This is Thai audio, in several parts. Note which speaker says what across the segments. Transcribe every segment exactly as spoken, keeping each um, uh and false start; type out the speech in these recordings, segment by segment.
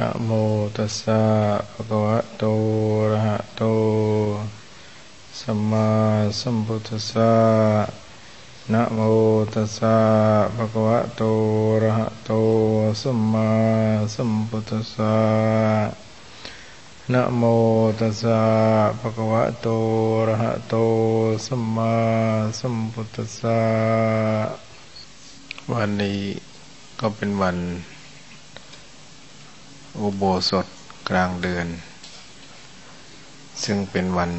Speaker 1: นะโมตัสสะภะคะวะโตอะระหะโตสัมมาสัมพุทธัสสะนะโมตัสสะภะคะวะโตอะระหะโตสัมมาสัมพุทธัสสะนะโมตัสสะภะคะวะโตอะระหะโตสัมมาสัมพุทธัสสะวันนี้ก็เป็นวันอุโบสถกลางเดือนซึ่งเป็นวัน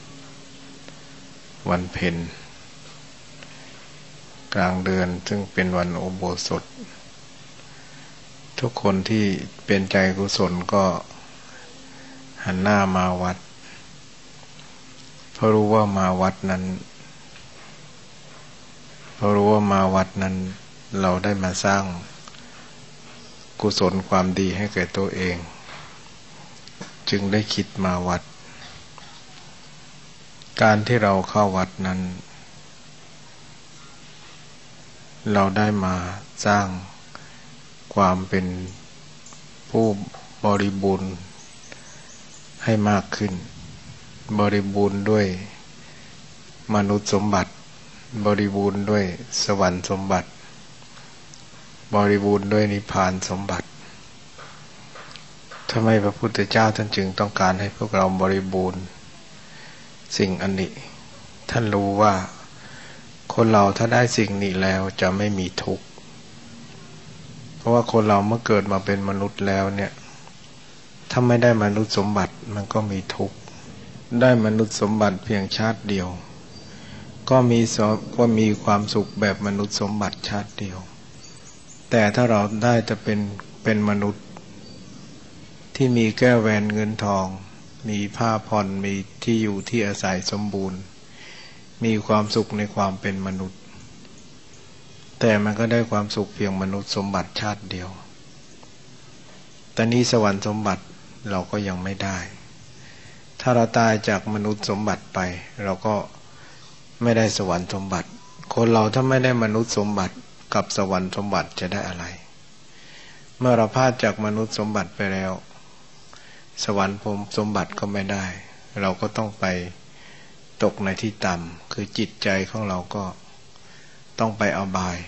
Speaker 1: วันเพ็ญกลางเดือนซึ่งเป็นวันอุโบสถทุกคนที่เป็นใจกุศลก็หันหน้ามาวัดเพราะรู้ว่ามาวัดนั้นเพราะรู้ว่ามาวัดนั้นเราได้มาสร้างกุศลความดีให้แก่ตัวเองจึงได้คิดมาวัดการที่เราเข้าวัดนั้นเราได้มาสร้างความเป็นผู้บริบูรณ์ให้มากขึ้นบริบูรณ์ด้วยมนุษย์สมบัติบริบูรณ์ด้วยสวรรค์สมบัติบริบูรณ์ด้วยนิพพานสมบัติทำไมพระพุทธเจ้าท่านจึงต้องการให้พวกเราบริบูรณ์สิ่งอันนี้ท่านรู้ว่าคนเราถ้าได้สิ่งนี้แล้วจะไม่มีทุกข์เพราะว่าคนเราเมื่อเกิดมาเป็นมนุษย์แล้วเนี่ยถ้าไม่ได้มนุษย์สมบัติมันก็มีทุกข์ได้มนุษย์สมบัติเพียงชาติเดียวก็มีก็มีความสุขแบบมนุษย์สมบัติชาติเดียวแต่ถ้าเราได้จะเป็นเป็นมนุษย์ที่มีแก้วแหวนเงินทองมีผ้าผ่อนมีที่อยู่ที่อาศัยสมบูรณ์มีความสุขในความเป็นมนุษย์แต่มันก็ได้ความสุขเพียงมนุษย์สมบัติชาติเดียวแต่นี้สวรรค์สมบัติเราก็ยังไม่ได้ถ้าเราตายจากมนุษย์สมบัติไปเราก็ไม่ได้สวรรค์สมบัติคนเราถ้าไม่ได้มนุษย์สมบัติกับสวรรค์สมบัติจะได้อะไรเมื่อเราพลาดจากมนุษย์สมบัติไปแล้วสวรรค์สมบัติก็ไม่ได้เราก็ต้องไปตกในที่ต่ำคือจิตใจของเราก็ต้องไปอบาย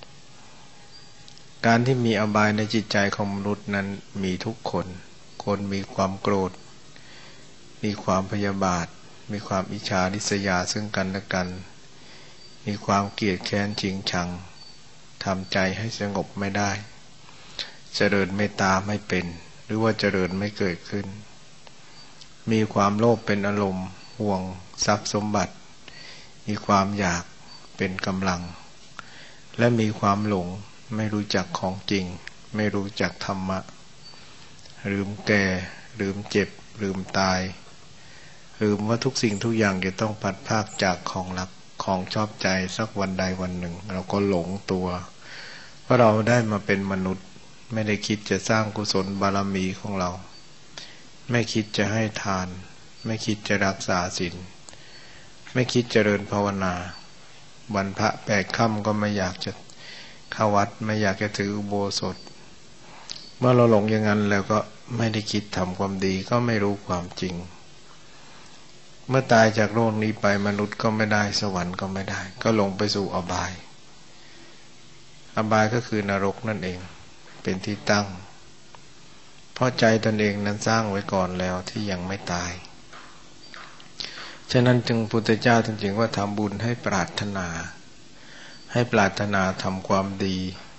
Speaker 1: การที่มีอบายในจิตใจของมนุษย์นั้นมีทุกคนคนมีความโกรธมีความพยาบาทมีความอิจฉาริษยาซึ่งกันและกันมีความเกลียดแค้นจริงชังทำใจให้สงบไม่ได้เจริญเมตตาไม่เป็นหรือว่าเจริญไม่เกิดขึ้นมีความโลภเป็นอารมณ์ห่วงทรัพย์สมบัติมีความอยากเป็นกำลังและมีความหลงไม่รู้จักของจริงไม่รู้จักธรรมะลืมแก่ลืมเจ็บลืมตายลืมว่าทุกสิ่งทุกอย่างจะต้องพัดพรากจากของรักของชอบใจสักวันใดวันหนึ่งเราก็หลงตัวเพราะเราได้มาเป็นมนุษย์ไม่ได้คิดจะสร้างกุศลบารมีของเราไม่คิดจะให้ทานไม่คิดจะรักษาศีลไม่คิดเจริญภาวนาวันพระแปดค่ำก็ไม่อยากจะเข้าวัดไม่อยากจะถืออุโบสถเมื่อเราหลงอย่างนั้นแล้วก็ไม่ได้คิดทำความดีก็ไม่รู้ความจริงเมื่อตายจากโลกนี้ไปมนุษย์ก็ไม่ได้สวรรค์ก็ไม่ได้ก็ลงไปสู่อบายอบายก็คือนรกนั่นเองเป็นที่ตั้งเพราะใจตนเองนั้นสร้างไว้ก่อนแล้วที่ยังไม่ตายฉะนั้นจึงพุทธเจ้าท่านจึงว่าทำบุญให้ปรารถนาให้ปรารถนาทำความดี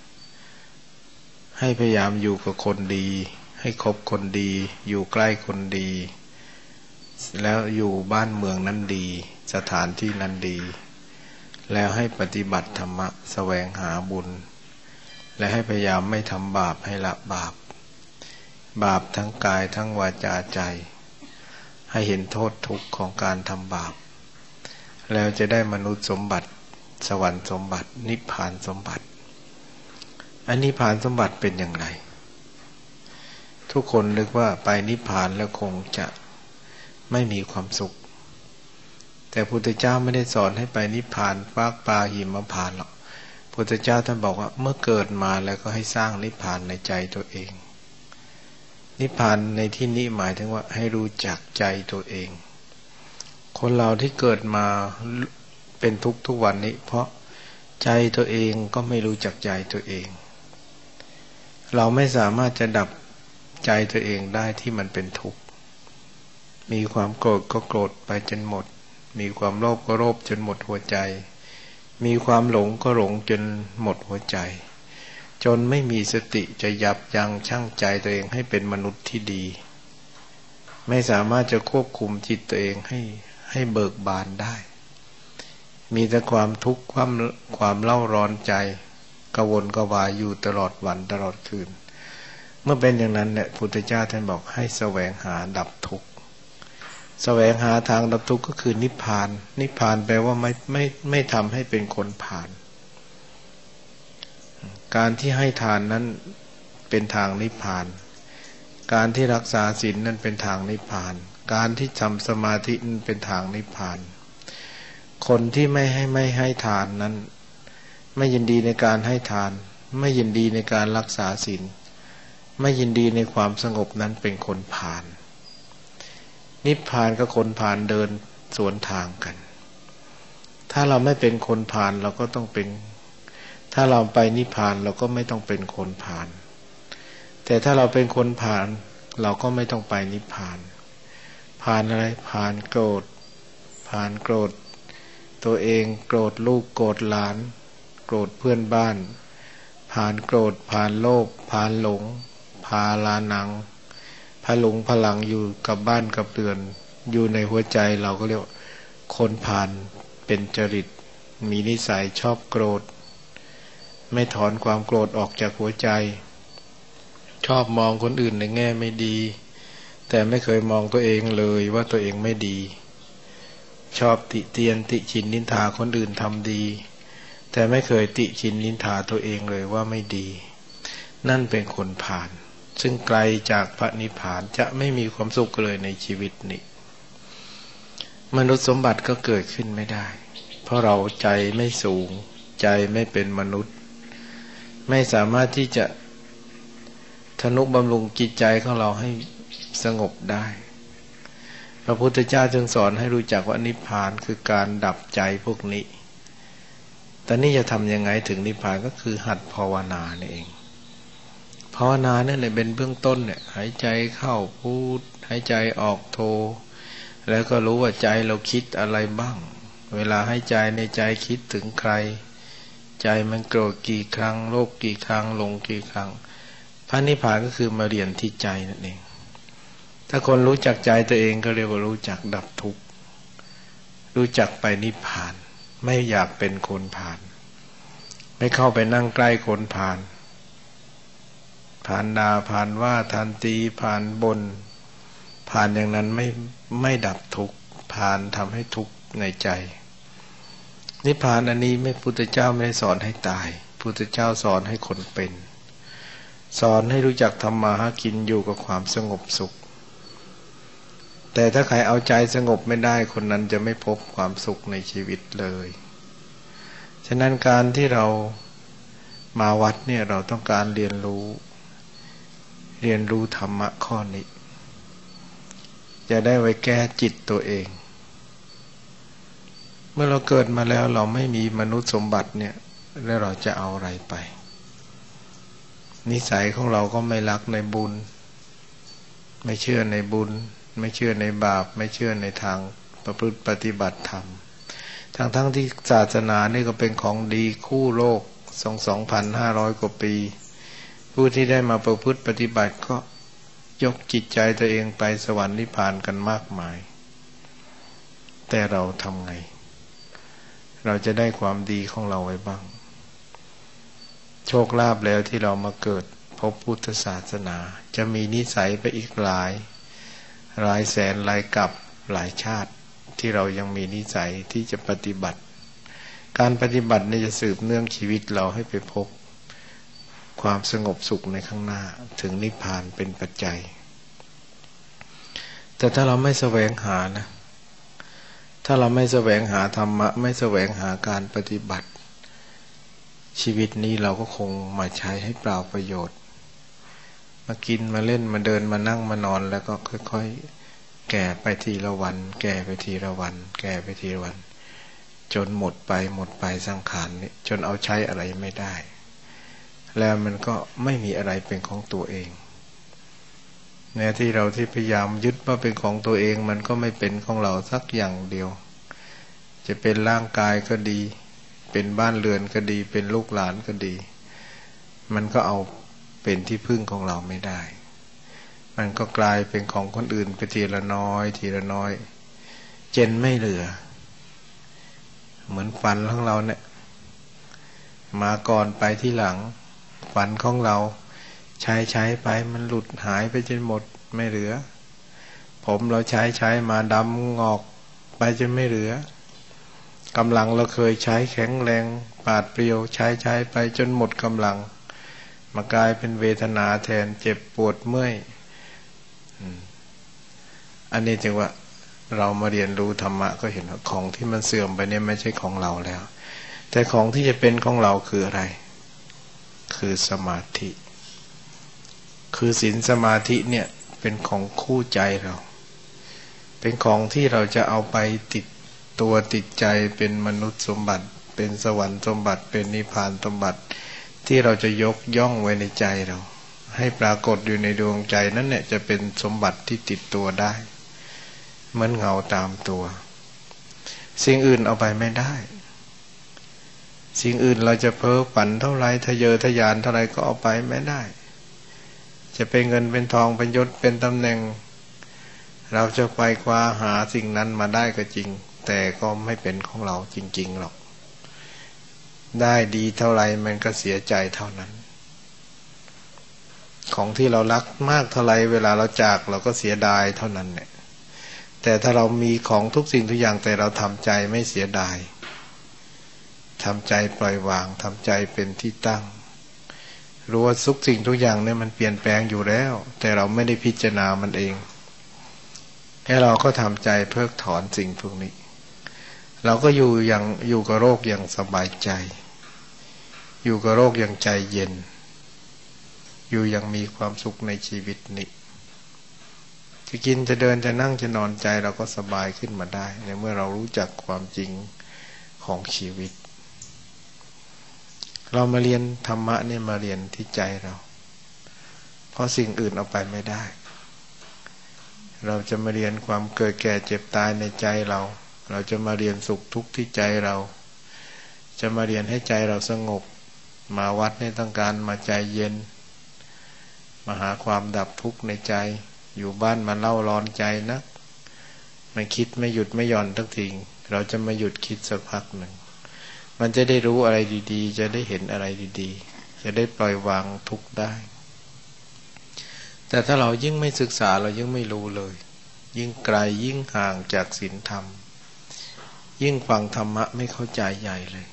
Speaker 1: ให้พยายามอยู่กับคนดีให้คบคนดีอยู่ใกล้คนดีแล้วอยู่บ้านเมืองนั้นดีสถานที่นั้นดีแล้วให้ปฏิบัติธรรมะแสวงหาบุญและให้พยายามไม่ทำบาปให้ละบาปบาปทั้งกายทั้งวาจาใจให้เห็นโทษทุกข์ของการทำบาปแล้วจะได้มนุษย์สมบัติสวรรค์สมบัตินิพพานสมบัติอันนิพพานสมบัติเป็นอย่างไรทุกคนนึกว่าไปนิพพานแล้วคงจะไม่มีความสุขแต่พุทธเจ้าไม่ได้สอนให้ไปนิพพานฟากปลาหิมพานต์หรอกพุทธเจ้าท่านบอกว่าเมื่อเกิดมาแล้วก็ให้สร้างนิพพานในใจตัวเองนิพพานในที่นี้หมายถึงว่าให้รู้จักใจตัวเองคนเราที่เกิดมาเป็นทุกข์ทุกวันนี้เพราะใจตัวเองก็ไม่รู้จักใจตัวเองเราไม่สามารถจะดับใจตัวเองได้ที่มันเป็นทุกข์มีความโกรธก็โกรธไปจนหมดมีความโลภก็โลภจนหมดหัวใจมีความหลงก็หลงจนหมดหัวใจจนไม่มีสติจะยับยั้งชั่งใจตัวเองให้เป็นมนุษย์ที่ดีไม่สามารถจะควบคุมจิตตัวเองให้ให้เบิกบานได้มีแต่ความทุกข์ความความเล่าร้อนใจกระวนกระวายอยู่ตลอดวันตลอดคืนเมื่อเป็นอย่างนั้นเนี่ยพุทธเจ้าท่านบอกให้แสวงหาดับทุกข์แสวงหาทางดับทุกข์ก็คือนิพพานนิพพานแปลว่าไม่ไม่ไม่ทำให้เป็นคนผ่านการที่ให้ทานนั้นเป็นทางนิพพานการที่รักษาศีลนั้นเป็นทางนิพพานการที่ทำสมาธินั้นเป็นทางนิพพานคนที่ไม่ให้ไม่ให้ทานนั้นไม่ยินดีในการให้ทานไม่ยินดีในการรักษาศีลไม่ยินดีในความสงบนั้นเป็นคนผ่านนิพพานกับคนผ่านเดินสวนทางกันถ้าเราไม่เป็นคนผ่านเราก็ต้องเป็นถ้าเราไปนิพพานเราก็ไม่ต้องเป็นคนผ่านแต่ถ้าเราเป็นคนผ่านเราก็ไม่ต้องไปนิพพานผ่านอะไรผ่านโกรธผ่านโกรธตัวเองโกรธลูกโกรธหลานโกรธเพื่อนบ้านผ่านโกรธผ่านโลภผ่านหลงพาลานังพาหลงพลังอยู่กับบ้านกับเรือนอยู่ในหัวใจเราก็เรียกคนผ่านเป็นจริตมีนิสัยชอบโกรธไม่ถอนความโกรธออกจากหัวใจชอบมองคนอื่นในแง่ไม่ดีแต่ไม่เคยมองตัวเองเลยว่าตัวเองไม่ดีชอบติเตียนติฉินนินทาคนอื่นทำดีแต่ไม่เคยติฉินนินทาตัวเองเลยว่าไม่ดีนั่นเป็นคนผ่านซึ่งไกลจากพระนิพพานจะไม่มีความสุขเลยในชีวิตนี้มนุษย์สมบัติก็เกิดขึ้นไม่ได้เพราะเราใจไม่สูงใจไม่เป็นมนุษย์ไม่สามารถที่จะทนุบำรุงจิตใจของเราให้สงบได้พระพุทธเจ้าจึงสอนให้รู้จักว่านิพพานคือการดับใจพวกนี้แต่นี่จะทำยังไงถึงนิพพานก็คือหัดภาวนานี่เองภาวนาเนี่ยแหละเป็นเบื้องต้นเนี่ยหายใจเข้าพูดหายใจออกโทแล้วก็รู้ว่าใจเราคิดอะไรบ้างเวลาให้ใจในใจคิดถึงใครใจมันโกรธกี่ครั้งโลภกี่ครั้งหลงกี่ครั้งพระนิพพานก็คือมาเรียนที่ใจนั่นเองถ้าคนรู้จักใจตัวเองก็เรียกว่ารู้จักดับทุกข์รู้จักไปนิพพานไม่อยากเป็นคนผ่านไม่เข้าไปนั่งใกล้คนผ่านผ่านด่าผ่านว่าทานตีผ่านบนผ่านอย่างนั้นไม่ไม่ดับทุกข์ผ่านทำให้ทุกข์ในใจนิพพานอันนี้ไม่พุทธเจ้าไม่ได้สอนให้ตายพุทธเจ้าสอนให้คนเป็นสอนให้รู้จักทำมาหากินอยู่กับความสงบสุขแต่ถ้าใครเอาใจสงบไม่ได้คนนั้นจะไม่พบความสุขในชีวิตเลยฉะนั้นการที่เรามาวัดเนี่ยเราต้องการเรียนรู้เรียนรู้ธรรมะข้อนี้จะได้ไว้แก้จิตตัวเองเมื่อเราเกิดมาแล้วเราไม่มีมนุษย์สมบัติเนี่ยแล้วเราจะเอาอะไรไปนิสัยของเราก็ไม่รักในบุญไม่เชื่อในบุญไม่เชื่อในบาปไม่เชื่อในทางประพฤติปฏิบัติธรรมทั้งทั้งที่ศาสนานี่ก็เป็นของดีคู่โลกสองสองพันห้าร้อยกว่าปีผู้ที่ได้มาประพฤติปฏิบัติก็ยกจิตใจตัวเองไปสวรรค์นิพพานกันมากมายแต่เราทำไงเราจะได้ความดีของเราไว้บ้างโชคลาภแล้วที่เรามาเกิดพบพุทธศาสนาจะมีนิสัยไปอีกหลายหลายแสนหลายกับหลายชาติที่เรายังมีนิสัยที่จะปฏิบัติการปฏิบัตินี่จะสืบเนื่องชีวิตเราให้ไปพบความสงบสุขในข้างหน้าถึงนิพพานเป็นปัจจัยแต่ถ้าเราไม่แสวงหานะถ้าเราไม่แสวงหาธรรมะไม่แสวงหาการปฏิบัติชีวิตนี้เราก็คงมาใช้ให้เปล่าประโยชน์มากินมาเล่นมาเดินมานั่งมานอนแล้วก็ค่อยๆแก่ไปทีละวันแก่ไปทีละวันแก่ไปทีละวันจนหมดไปหมดไปสังขารนี้จนเอาใช้อะไรไม่ได้แล้วมันก็ไม่มีอะไรเป็นของตัวเองแม้ที่เราที่พยายามยึดว่าเป็นของตัวเองมันก็ไม่เป็นของเราสักอย่างเดียวจะเป็นร่างกายก็ดีเป็นบ้านเรือนก็ดีเป็นลูกหลานก็ดีมันก็เอาเป็นที่พึ่งของเราไม่ได้มันก็กลายเป็นของคนอื่นไปทีละน้อยทีละน้อยเจนไม่เหลือเหมือนฟันของเราเนี่ยมาก่อนไปที่หลังฟันของเราใช้ใช้ไปมันหลุดหายไปจนหมดไม่เหลือผมเราใช้ใช้มาดำงอกไปจนไม่เหลือกำลังเราเคยใช้แข็งแรงปราดเปรียวใช้ใช้ไปจนหมดกำลังมากลายเป็นเวทนาแทนเจ็บปวดเมื่อยอันนี้จึงว่าเรามาเรียนรู้ธรรมะก็เห็นว่าของที่มันเสื่อมไปเนี่ยไม่ใช่ของเราแล้วแต่ของที่จะเป็นของเราคืออะไรคือสมาธิคือศีลสมาธิเนี่ยเป็นของคู่ใจเราเป็นของที่เราจะเอาไปติดตัวติดใจเป็นมนุษย์สมบัติเป็นสวรรค์สมบัติเป็นนิพพานสมบัติที่เราจะยกย่องไว้ในใจเราให้ปรากฏอยู่ในดวงใจนั้นเนี่ยจะเป็นสมบัติที่ติดตัวได้เหมือนเงาตามตัวสิ่งอื่นเอาไปไม่ได้สิ่งอื่นเราจะเพ้อฝันเท่าไรทะเยอทะยานเท่าไรก็เอาไปไม่ได้จะเป็นเงินเป็นทองเป็นยศเป็นตำแหน่งเราจะไปคว้าหาสิ่งนั้นมาได้ก็จริงแต่ก็ไม่เป็นของเราจริงๆหรอกได้ดีเท่าไรมันก็เสียใจเท่านั้นของที่เรารักมากเท่าไรเวลาเราจากเราก็เสียดายเท่านั้นเนี่ยแต่ถ้าเรามีของทุกสิ่งทุกอย่างแต่เราทำใจไม่เสียดายทำใจปล่อยวางทำใจเป็นที่ตั้งรู้ว่าทุกสิ่งทุกอย่างเนี่ยมันเปลี่ยนแปลงอยู่แล้วแต่เราไม่ได้พิจารณามันเองให้เราก็ทำใจเพิกถอนสิ่งพวกนี้เราก็อยู่อย่างอยู่กับโรคอย่างสบายใจอยู่กับโรคอย่างใจเย็นอยู่อย่างมีความสุขในชีวิตนี้จะกินจะเดินจะนั่งจะนอนใจเราก็สบายขึ้นมาได้ในเมื่อเรารู้จักความจริงของชีวิตเรามาเรียนธรรมะเนี่ยมาเรียนที่ใจเราเพราะสิ่งอื่นเอาไปไม่ได้เราจะมาเรียนความเกิดแก่เจ็บตายในใจเราเราจะมาเรียนสุขทุกข์ที่ใจเราจะมาเรียนให้ใจเราสงบมาวัดเนี่ยต้องการมาใจเย็นมาหาความดับทุกข์ในใจอยู่บ้านมาเล่าร้อนใจนะมันคิดไม่หยุดไม่หย่อนทั้งทีเราจะมาหยุดคิดสักพักหนึ่งมันจะได้รู้อะไรดีๆจะได้เห็นอะไรดีๆจะได้ปล่อยวางทุกข์ได้แต่ถ้าเรายิ่งไม่ศึกษาเรายิ่งไม่รู้เลยยิ่งไกลยิ่งห่างจากศีลธรรมยิ่งฟังธรรมะไม่เข้าใจใหญ่เลย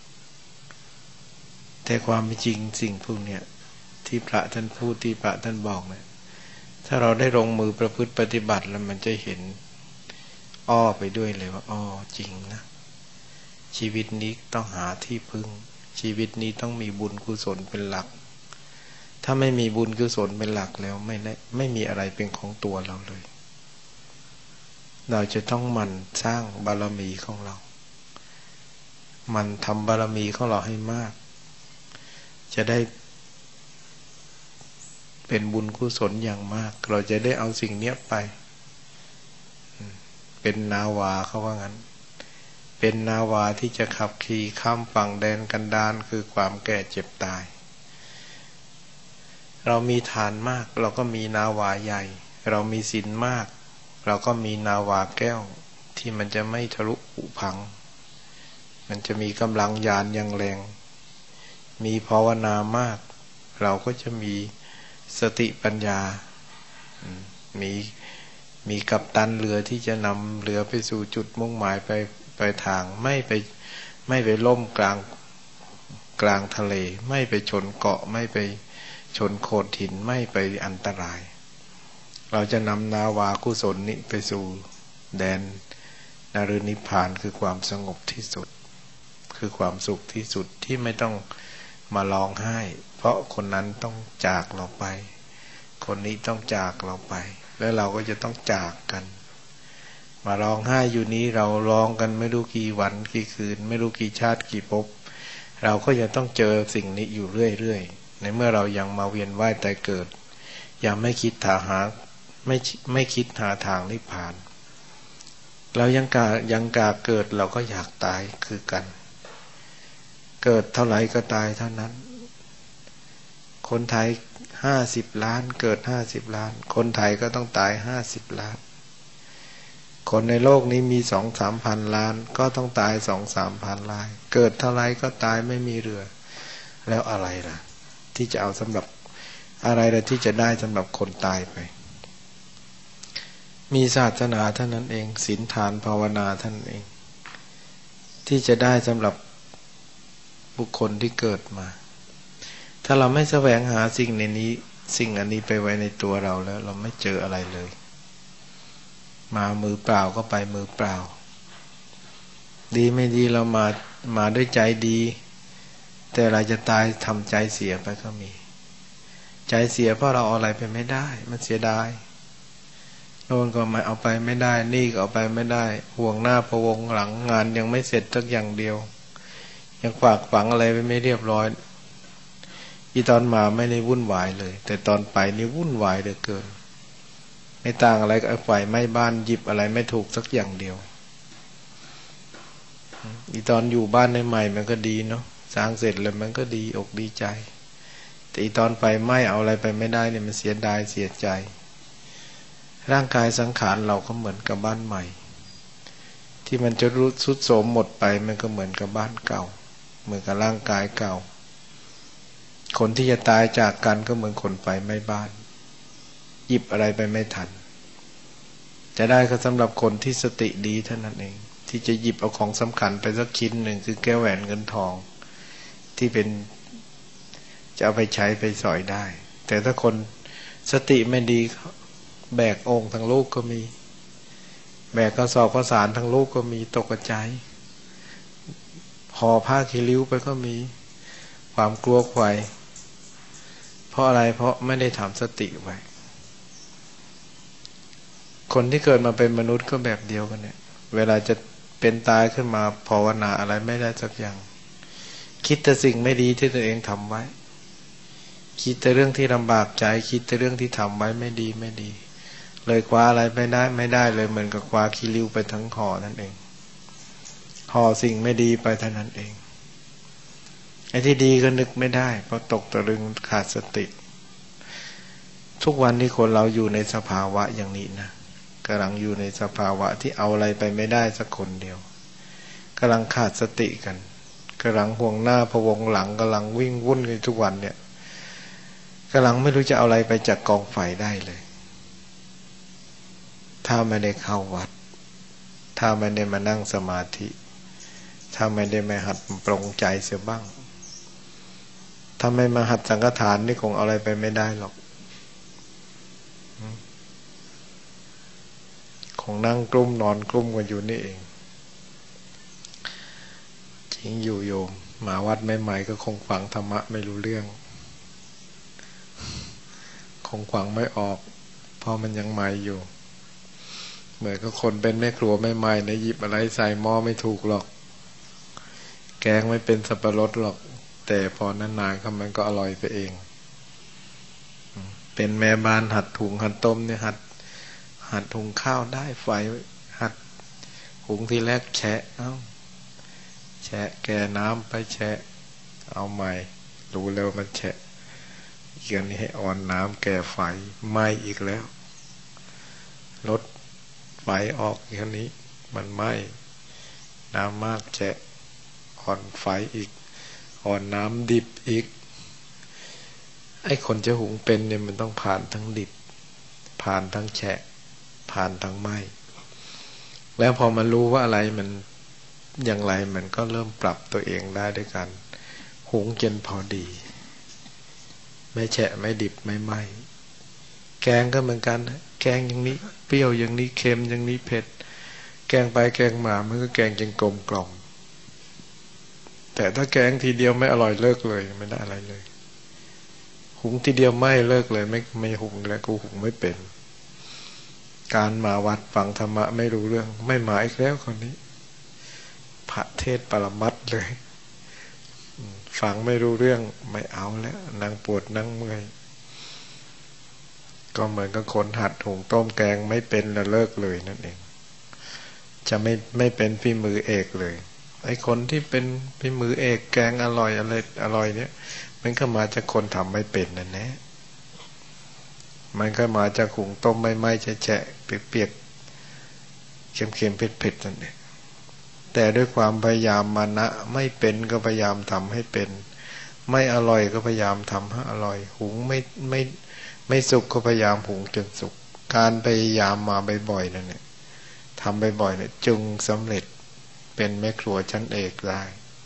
Speaker 1: แต่ความจริงสิ่งพวกเนี้ยที่พระท่านพูดที่พระท่านบอกเนี่ยถ้าเราได้ลงมือประพฤติปฏิบัติแล้วมันจะเห็นอ้อไปด้วยเลยว่าอ้อจริงนะชีวิตนี้ต้องหาที่พึ่งชีวิตนี้ต้องมีบุญกุศลเป็นหลักถ้าไม่มีบุญกุศลเป็นหลักแล้วไม่ได้ไม่มีอะไรเป็นของตัวเราเลยเราจะต้องหมั่นสร้างบารมีของเรามันทำบารมีของเราให้มากจะได้เป็นบุญกุศลอย่างมากเราจะได้เอาสิ่งเนี้ยไปเป็นนาวาเขาว่างั้นเป็นนาวาที่จะขับขี่ข้ามฝั่งแดนกันดารคือความแก่เจ็บตายเรามีฐานมากเราก็มีนาวาใหญ่เรามีศีลมากเราก็มีนาวาแก้วที่มันจะไม่ทะลุผุพังมันจะมีกำลังญาณอย่างแรงมีภาวนามากเราก็จะมีสติปัญญามีมีกัปตันเรือที่จะนำเรือไปสู่จุดมุ่งหมายไปไปทางไม่ไปไม่ไปล่มกลางกลางทะเลไม่ไปชนเกาะไม่ไปชนโขดหินไม่ไปอันตรายเราจะนำนาวากุศลนี้ไปสู่แดนนรนิพพานคือความสงบที่สุดคือความสุขที่สุดที่ไม่ต้องมาร้องไห้เพราะคนนั้นต้องจากเราไปคนนี้ต้องจากเราไปแล้วเราก็จะต้องจากกันมาร้องไห้อยู่นี้เราร้องกันไม่รู้กี่วันกี่คืนไม่รู้กี่ชาติกี่ภพเราก็จะต้องเจอสิ่งนี้อยู่เรื่อยๆในเมื่อเรายังมาเวียนว่ายตายเกิดยังไม่คิดหาหาไม่ไม่คิดหาทางนิพพานเรายังกายังกาเกิดเราก็อยากตายคือกันเกิดเท่าไหร่ก็ตายเท่านั้นคนไทยห้าสิบล้านเกิดห้าสิบล้านคนไทยก็ต้องตายห้าสิบล้านคนในโลกนี้มีสองสามพันล้านก็ต้องตายสองสามพันล้านเกิดเท่าไรก็ตายไม่มีเหลือแล้วอะไรล่ะที่จะเอาสำหรับอะไรล่ะที่จะได้สำหรับคนตายไปมีศาสนาเท่านั้นเองศีลทานภาวนาท่านเองที่จะได้สำหรับบุคคลที่เกิดมาถ้าเราไม่แสวงหาสิ่งในนี้สิ่งอันนี้ไปไว้ในตัวเราแล้วเราไม่เจออะไรเลยมามือเปล่าก็ไปมือเปล่าดีไม่ดีเรามามาด้วยใจดีแต่เราจะตายทำใจเสียไปก็มีใจเสียเพราะเราเอาอะไรไปไม่ได้มันเสียดายโน่นก็ไม่เอาไปไม่ได้นี่ก็เอาไปไม่ได้ห่วงหน้าพะวงหลังงานยังไม่เสร็จสักอย่างเดียวยังฝากฝังอะไรไปไม่เรียบร้อยอีตอนมาไม่ได้วุ่นวายเลยแต่ตอนไปนี่วุ่นวายเหลือเกินไม่ต่างอะไรกับไฟไหม้บ้านหยิบอะไรไม่ถูกสักอย่างเดียวอีตอนอยู่บ้านใหม่ๆมันก็ดีเนาะสร้างเสร็จเลยมันก็ดีอกดีใจแต่อีตอนไฟไหม้เอาอะไรไปไม่ได้เนี่ยมันเสียดายเสียใจร่างกายสังขารเราก็เหมือนกับบ้านใหม่ที่มันจะรุดทรุดโทรมหมดไปมันก็เหมือนกับบ้านเก่าเหมือนกับร่างกายเก่าคนที่จะตายจากกันก็เหมือนคนไฟไหม้บ้านหยิบอะไรไปไม่ทันจะได้ก็สำหรับคนที่สติดีเท่านั้นเองที่จะหยิบเอาของสำคัญไปสักชิ้นหนึ่งคือแก้วแหวนเงินทองที่เป็นจะเอาไปใช้ไปสอยได้แต่ถ้าคนสติไม่ดีแบกองค์ทั้งลูกก็มีแบกกระสอบข้าวสารทั้งลูกก็มีตกกระจายห่อผ้าคีริ้วไปก็มีความกลัวไขว่เพราะอะไรเพราะไม่ได้ทำสติไว้คนที่เกิดมาเป็นมนุษย์ก็แบบเดียวกันเนี่ยเวลาจะเป็นตายขึ้นมาภาวนาอะไรไม่ได้สักอย่างคิดแต่สิ่งไม่ดีที่ตัวเองทำไว้คิดแต่เรื่องที่ลำบากใจคิดแต่เรื่องที่ทำไว้ไม่ดีไม่ดีเลยคว้าอะไรไม่ได้ไม่ได้เลยเหมือนกับคว้าคีริ้วไปทั้งห่อนั่นเองห่อสิ่งไม่ดีไปเท่านั้นเองไอ้ที่ดีก็นึกไม่ได้เพราะตกตะลึงขาดสติทุกวันนี้คนเราอยู่ในสภาวะอย่างนี้นะกำลังอยู่ในสภาวะที่เอาอะไรไปไม่ได้สักคนเดียวกำลังขาดสติกันกำลังห่วงหน้าพะวงหลังกำลังวิ่งวุ่นกันทุกวันเนี่ยกำลังไม่รู้จะเอาอะไรไปจากกองไฟได้เลยถ้าไม่ได้เข้าวัดถ้าไม่ได้มานั่งสมาธิถ้าไม่ได้มาหัดปรงใจเสียบ้างถ้าไม่มาหัดสังฆทานนี่คงเอาอะไรไปไม่ได้หรอกคงนั่งกลุ้มนอนกลุ้มกันอยู่นี่เองจริงอยู่โยมมาวัดใหม่ๆก็คงฟังธรรมะไม่รู้เรื่องคงฟังไม่ออกเพราะมันยังใหม่อยู่เหมือนกับคนเป็นแม่ครัวใหม่ๆนะหยิบอะไรใส่หม้อไม่ถูกหรอกแกงไม่เป็นสับปะรดหรอกแต่พอนานๆเขามันก็อร่อยไปเองเป็นแม่บ้านหัดถุงหัดต้มเนี่ยหัดหัดหุงข้าวได้ไฟหัดหุงทีแรกแฉะเอ้าแฉะแก่น้ำไปแฉะเอาใหม่รู้แล้วมันแฉะอีกอันนี้ให้อ่อนน้ำแก่ไฟไหม้อีกแล้วลดไฟออกอีกอันนี้มันไหม้น้ำมากแฉะอ่อนไฟอีกอ่อนน้ำดิบอีกไอ้คนจะหุงเป็นเนี่ยมันต้องผ่านทั้งดิบผ่านทั้งแฉะผ่านทั้งไหม้แล้วพอมันรู้ว่าอะไรมันอย่างไรมันก็เริ่มปรับตัวเองได้ด้วยกันหุงจนพอดีไม่แฉะไม่ดิบไม่ไหม้แกงก็เหมือนกันแกงอย่างนี้เปรี้ยวอย่างนี้เค็มอย่างนี้เผ็ดแกงไปแกงมามันก็แกงจนกลมกล่อมแต่ถ้าแกงทีเดียวไม่อร่อยเลิกเลยไม่ได้อะไรเลยหุงทีเดียวไม่เลิกเลยไม่ไม่หุงแล้วกูหุงไม่เป็นการมาวัดฟังธรรมะไม่รู้เรื่องไม่มาอีกแล้วคนนี้พระเทศปรมัตถ์เลยฟังไม่รู้เรื่องไม่เอาแล้วนั่งปวดนั่งเมื่อยก็เหมือนกับคนหัดหุงต้มแกงไม่เป็นแล้วเลิกเลยนั่นเองจะไม่ไม่เป็นฝีมือเอกเลยไอ้คนที่เป็นฝีมือเอกแกงอร่อยอะไรอร่อยเนี่ยมันก็มาจากคนทำไม่เป็นนั่นแหละมันก็มาจากหุงต้มไม่ไหม้แฉะๆเปียกๆเค็มๆเผ็ดๆนั่นเองแต่ด้วยความพยายามมานะไม่เป็นก็พยายามทำให้เป็นไม่อร่อยก็พยายามทำให้อร่อยหุงไม่ไม่ไม่สุกก็พยายามหุงจนสุกการพยายามมาบ่อยๆนั่นแหละทำบ่อยๆเนี่ยจึงสำเร็จเป็นแม่ครัวชั้นเอกได้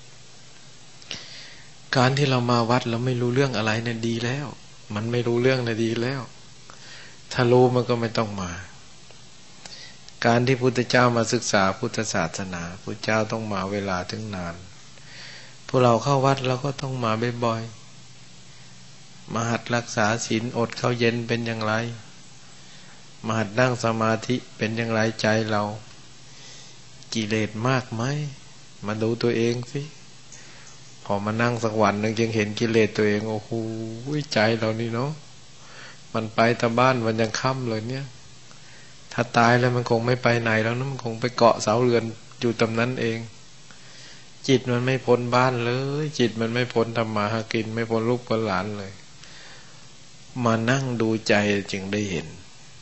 Speaker 1: การที่เรามาวัดแล้วไม่รู้เรื่องอะไรเนี่ยดีแล้วมันไม่รู้เรื่องเนี่ยดีแล้วถ้ารู้มันก็ไม่ต้องมาการที่พุทธเจ้ามาศึกษาพุทธศาสนาพุทธเจ้าต้องมาเวลาถึงนานพวกเราเข้าวัดเราก็ต้องมาบ่อยๆมาหัดรักษาศีลอดข้าวเย็นเป็นอย่างไรมาหัดนั่งสมาธิเป็นอย่างไรใจเรากิเลสมากไหมมาดูตัวเองสิพอมานั่งสักวันนึงยังเห็นกิเลสตัวเองโอ้โหใจเรานี่เนาะมันไปแต่บ้านมันยังค่ำเลยเนี่ยถ้าตายแล้วมันคงไม่ไปไหนแล้วนะมันคงไปเกาะเสาเรือนอยู่ตำนั้นเองจิตมันไม่พ้นบ้านเลยจิตมันไม่พ้นทำมาหากินไม่พ้นลูกพ้นหลานเลยมานั่งดูใจจึงได้เห็น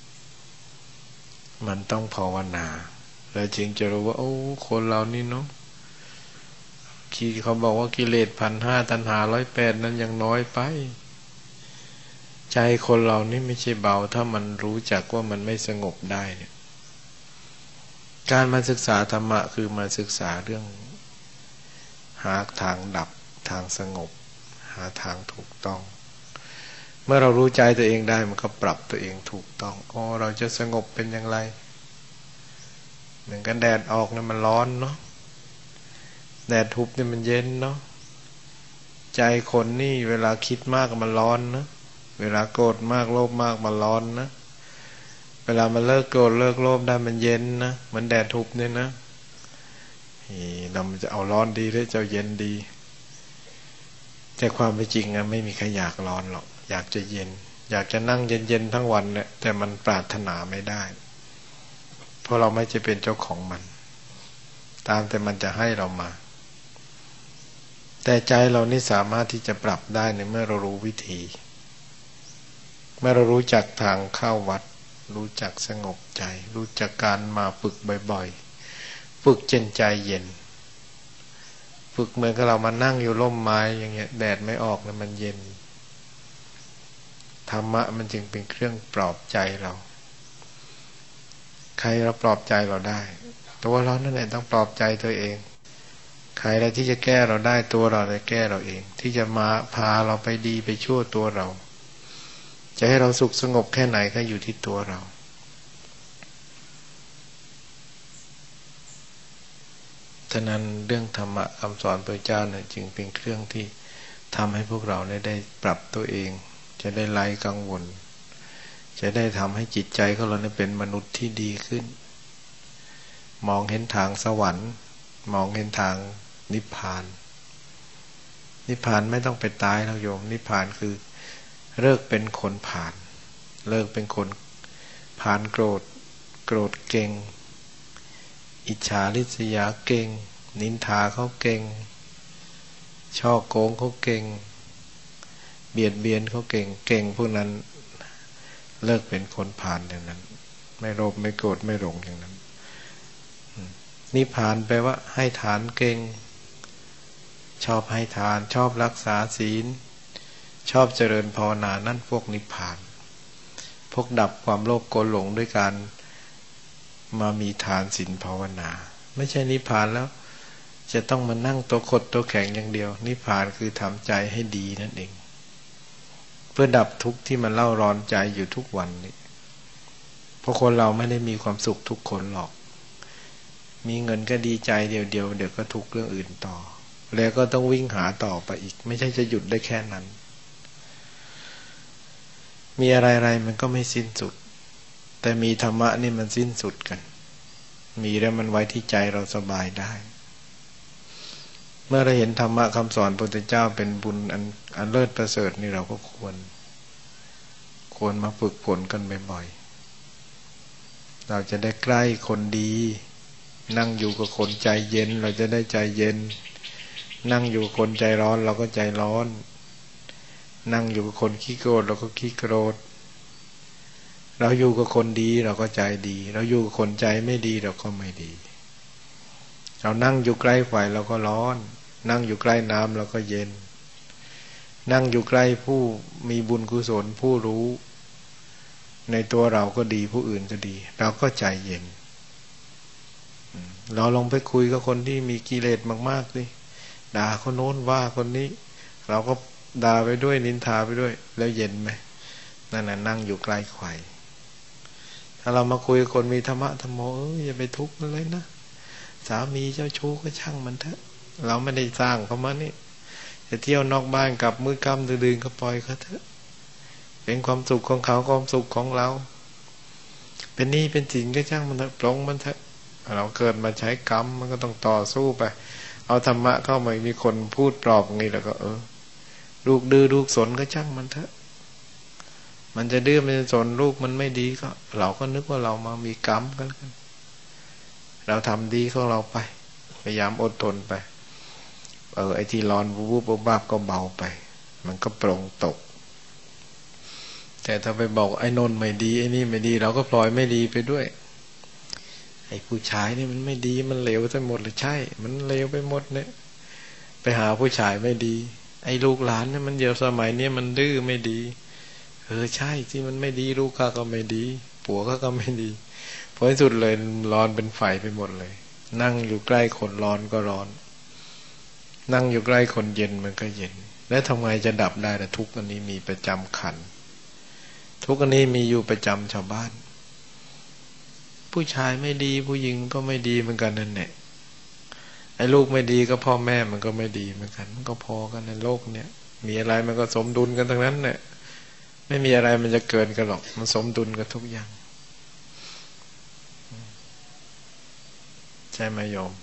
Speaker 1: มันต้องภาวนาแล้วจึงจะรู้ว่าโอ้คนเรานี่เนาะที่เขาบอกว่ากิเลสพันห้าตัณหาร้อยแปดนั้นยังน้อยไปใจคนเรานี่ไม่ใช่เบาถ้ามันรู้จักว่ามันไม่สงบได้เนี่ยการมาศึกษาธรรมะคือมาศึกษาเรื่องหาทางดับทางสงบหาทางถูกต้องเมื่อเรารู้ใจตัวเองได้มันก็ปรับตัวเองถูกต้องอ๋อเราจะสงบเป็นอย่างไรเหมือนกันแดดออกเนี่ยมันร้อนเนาะแดดทุบเนี่ยมันเย็นเนาะใจคนนี่เวลาคิดมากมันร้อนนะเวลาโกรธมากโลภมากมันร้อนนะเวลามันเลิกโกรธเลิกโลภได้มันเย็นนะเหมือนแดดทุบเนี่ยนะเราจะเอาร้อนดีหรือจะเย็นดีแต่ความเป็นจริงอะไม่มีใครอยากร้อนหรอกอยากจะเย็นอยากจะนั่งเย็นๆทั้งวันเนี่ยแต่มันปรารถนาไม่ได้เพราะเราไม่จะเป็นเจ้าของมันตามแต่มันจะให้เรามาแต่ใจเรานี่สามารถที่จะปรับได้ในเมื่อเรารู้วิธีเมื่อเรารู้จักทางเข้าวัดรู้จักสงบใจรู้จักการมาฝึกบ่อยๆฝึกจนใจเย็นฝึกเหมือนกับเรามานั่งอยู่ร่มไม้อย่างเงี้ยแดดไม่ออกแล้วมันเย็นธรรมะมันจึงเป็นเครื่องปลอบใจเราใครเราปลอบใจเราได้ตัวเรานั่นแหละต้องปลอบใจตัวเองใครอะไรที่จะแก้เราได้ตัวเราจะแก้เราเองที่จะมาพาเราไปดีไปชั่วตัวเราจะให้เราสุขสงบแค่ไหนก็อยู่ที่ตัวเราฉะนั้นเรื่องธรรมะคำสอนพระเจ้าเนี่ยจึงเป็นเครื่องที่ทำให้พวกเราได้ปรับตัวเองจะได้ไร้กังวลจะได้ทำให้จิตใจของเราเป็นมนุษย์ที่ดีขึ้นมองเห็นทางสวรรค์มองเห็นทางนิพพานนิพพานไม่ต้องไปตายแล้วโยมนิพพานคือเลิกเป็นคนผ่านเลิกเป็นคนผ่านโกรธโกรธเก่งอิจฉาริษยาเก่งนินทาเขาเก่งช่อโกงเขาเก่งเบียดเบียนเขาเก่งเก่งพวกนั้นเลิกเป็นคนผ่านอย่างนั้นไม่โลภไม่โกรธไม่หลงอย่างนั้นนิพพานแปลว่าให้ทานเก่งชอบให้ทานชอบรักษาศีลชอบเจริญภาวนานั่นพวกนิพพานพวกดับความโลภโกรธหลงด้วยการมามีทานศีลภาวนาไม่ใช่นิพพานแล้วจะต้องมานั่งตัวขดตัวแข็งอย่างเดียวนิพพานคือทำใจให้ดีนั่นเองเพื่อดับทุกข์ที่มันเล่าร้อนใจอยู่ทุกวันนี้เพราะคนเราไม่ได้มีความสุขทุกคนหรอกมีเงินก็ดีใจเดียวเดียวเดี๋ยวก็ทุกข์เรื่องอื่นต่อแล้วก็ต้องวิ่งหาต่อไปอีกไม่ใช่จะหยุดได้แค่นั้นมีอะไรๆมันก็ไม่สิ้นสุดแต่มีธรรมะนี่มันสิ้นสุดกันมีแล้วมันไว้ที่ใจเราสบายได้เมื่อเราเห็นธรรมะคำสอนพระพุทธเจ้าเป็นบุญอันอันเลิศประเสริฐนี่เราก็ควรควรมาฝึกฝนกันบ่อยๆเราจะได้ใกล้คนดีนั่งอยู่กับคนใจเย็นเราจะได้ใจเย็นนั่งอยู่กับคนใจร้อนเราก็ใจร้อนนั่งอยู่กับคนขี้โกรธเราก็ขี้โกรธเราอยู่กับคนดีเราก็ใจดีเราอยู่กับคนใจไม่ดีเราก็ไม่ดีเรานั่งอยู่ใกล้ไฟเราก็ร้อนนั่งอยู่ใกล้น้ำเราก็เย็นนั่งอยู่ใกล้ผู้มีบุญกุศลผู้รู้ในตัวเราก็ดีผู้อื่นก็ดีเราก็ใจเย็นเราลองไปคุยกับคนที่มีกิเลสมากๆสิด่าคนโน้นว่าคนนี้เราก็ด่าไปด้วยนินทาไปด้วยแล้วเย็นไหมนั่นน่ะนั่งอยู่ใกล้ไฟถ้าเรามาคุยกับคนมีธรรมะธรรมโมเอออย่าไปทุกข์มันเลยนะสามีเจ้าชู้ก็ช่างมันเถอะเราไม่ได้สร้างเขามานี่จะเที่ยวนอกบ้านกลับมืดค่ำดื่นๆก็ปล่อยเขาเถอะเป็นความสุขของเขาความสุขของเราเป็นหนี้เป็นสินก็ช่างมันเถอะปลงมันเถอะเราเกิดมาใช้กรรมมันก็ต้องต่อสู้ไปเอาธรรมะเข้ามามีคนพูดปลอบอย่างนี้แล้วก็เออลูกดื้อลูกสนก็ช่างมันเถอะมันจะดื้อมันจะสนลูกมันไม่ดีก็เราก็นึกว่าเรามามีกรรมกันเราทำดีของเราไปพยายามอดทนไปเออไอ้ที่ร้อนวูบๆบ้าๆก็เบาไปมันก็โปร่งตกแต่ถ้าไปบอกไอ้นนไม่ดีไอ้นี่ไม่ดีเราก็พลอยไม่ดีไปด้วยไอ้ผู้ชายนี่มันไม่ดีมันเลวไปหมดเลยใช่มันเลวไปหมดเนี่ยไปหาผู้ชายไม่ดีไอ้ลูกหลานเนี่ยมันเดี๋ยวสมัยนี้มันดื้อไม่ดีเออใช่ที่มันไม่ดีลูกข้าก็ไม่ดีผัวข้าก็ไม่ดีเพราะที่สุดเลยร้อนเป็นไฟไปหมดเลยนั่งอยู่ใกล้คนร้อนก็ร้อนนั่งอยู่ใกล้คนเย็นมันก็เย็นแล้วทำไงจะดับได้ล่ะทุกข์อันนี้มีประจำขันทุกข์อันนี้มีอยู่ประจำชาวบ้านผู้ชายไม่ดีผู้หญิงก็ไม่ดีเหมือนกันนั่นแหละไอ้ลูกไม่ดีก็พ่อแม่มันก็ไม่ดีเหมือนกันมันก็พอกันในโลกเนี้ยมีอะไรมันก็สมดุลกันทั้งนั้นแหละไม่มีอะไรมันจะเกินกันหรอกมันสมดุลกันทุกอย่างใช่ไหมโยม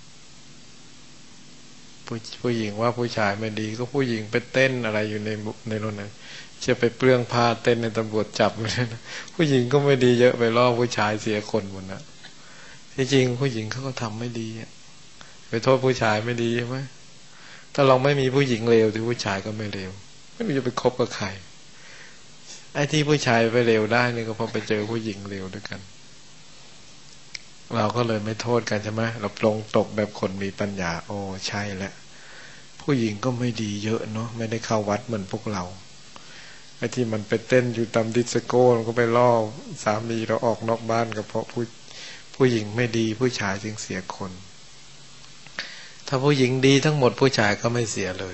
Speaker 1: ผู้ผู้หญิงว่าผู้ชายไม่ดีก็ผู้หญิงไปเต้นอะไรอยู่ในในรถนั้นจะไปเปลื้องผ้าเต้นในตำรวจจับเลยนะผู้หญิงก็ไม่ดีเยอะไปล่อผู้ชายเสียคนหมดนะที่จริงผู้หญิงเขาก็ทำไม่ดีไปโทษผู้ชายไม่ดีใช่ไหมถ้าเราไม่มีผู้หญิงเลวที่ผู้ชายก็ไม่เลวไม่รู้จะไปคบกับใครไอ้ที่ผู้ชายไปเลวได้นี่ก็เพราะไปเจอผู้หญิงเลวด้วยกันเราก็เลยไม่โทษกันใช่ไหมเราปลงตกแบบคนมีปัญญาโอ้ใช่แล้วผู้หญิงก็ไม่ดีเยอะเนาะไม่ได้เข้าวัดเหมือนพวกเราไอ้ที่มันไปเต้นอยู่ตามดิสโก้มันก็ไปล่อสามีเราออกนอกบ้านก็เพราะผู้ผู้หญิงไม่ดีผู้ชายจึงเสียคนถ้าผู้หญิงดีทั้งหมดผู้ชายก็ไม่เสียเลย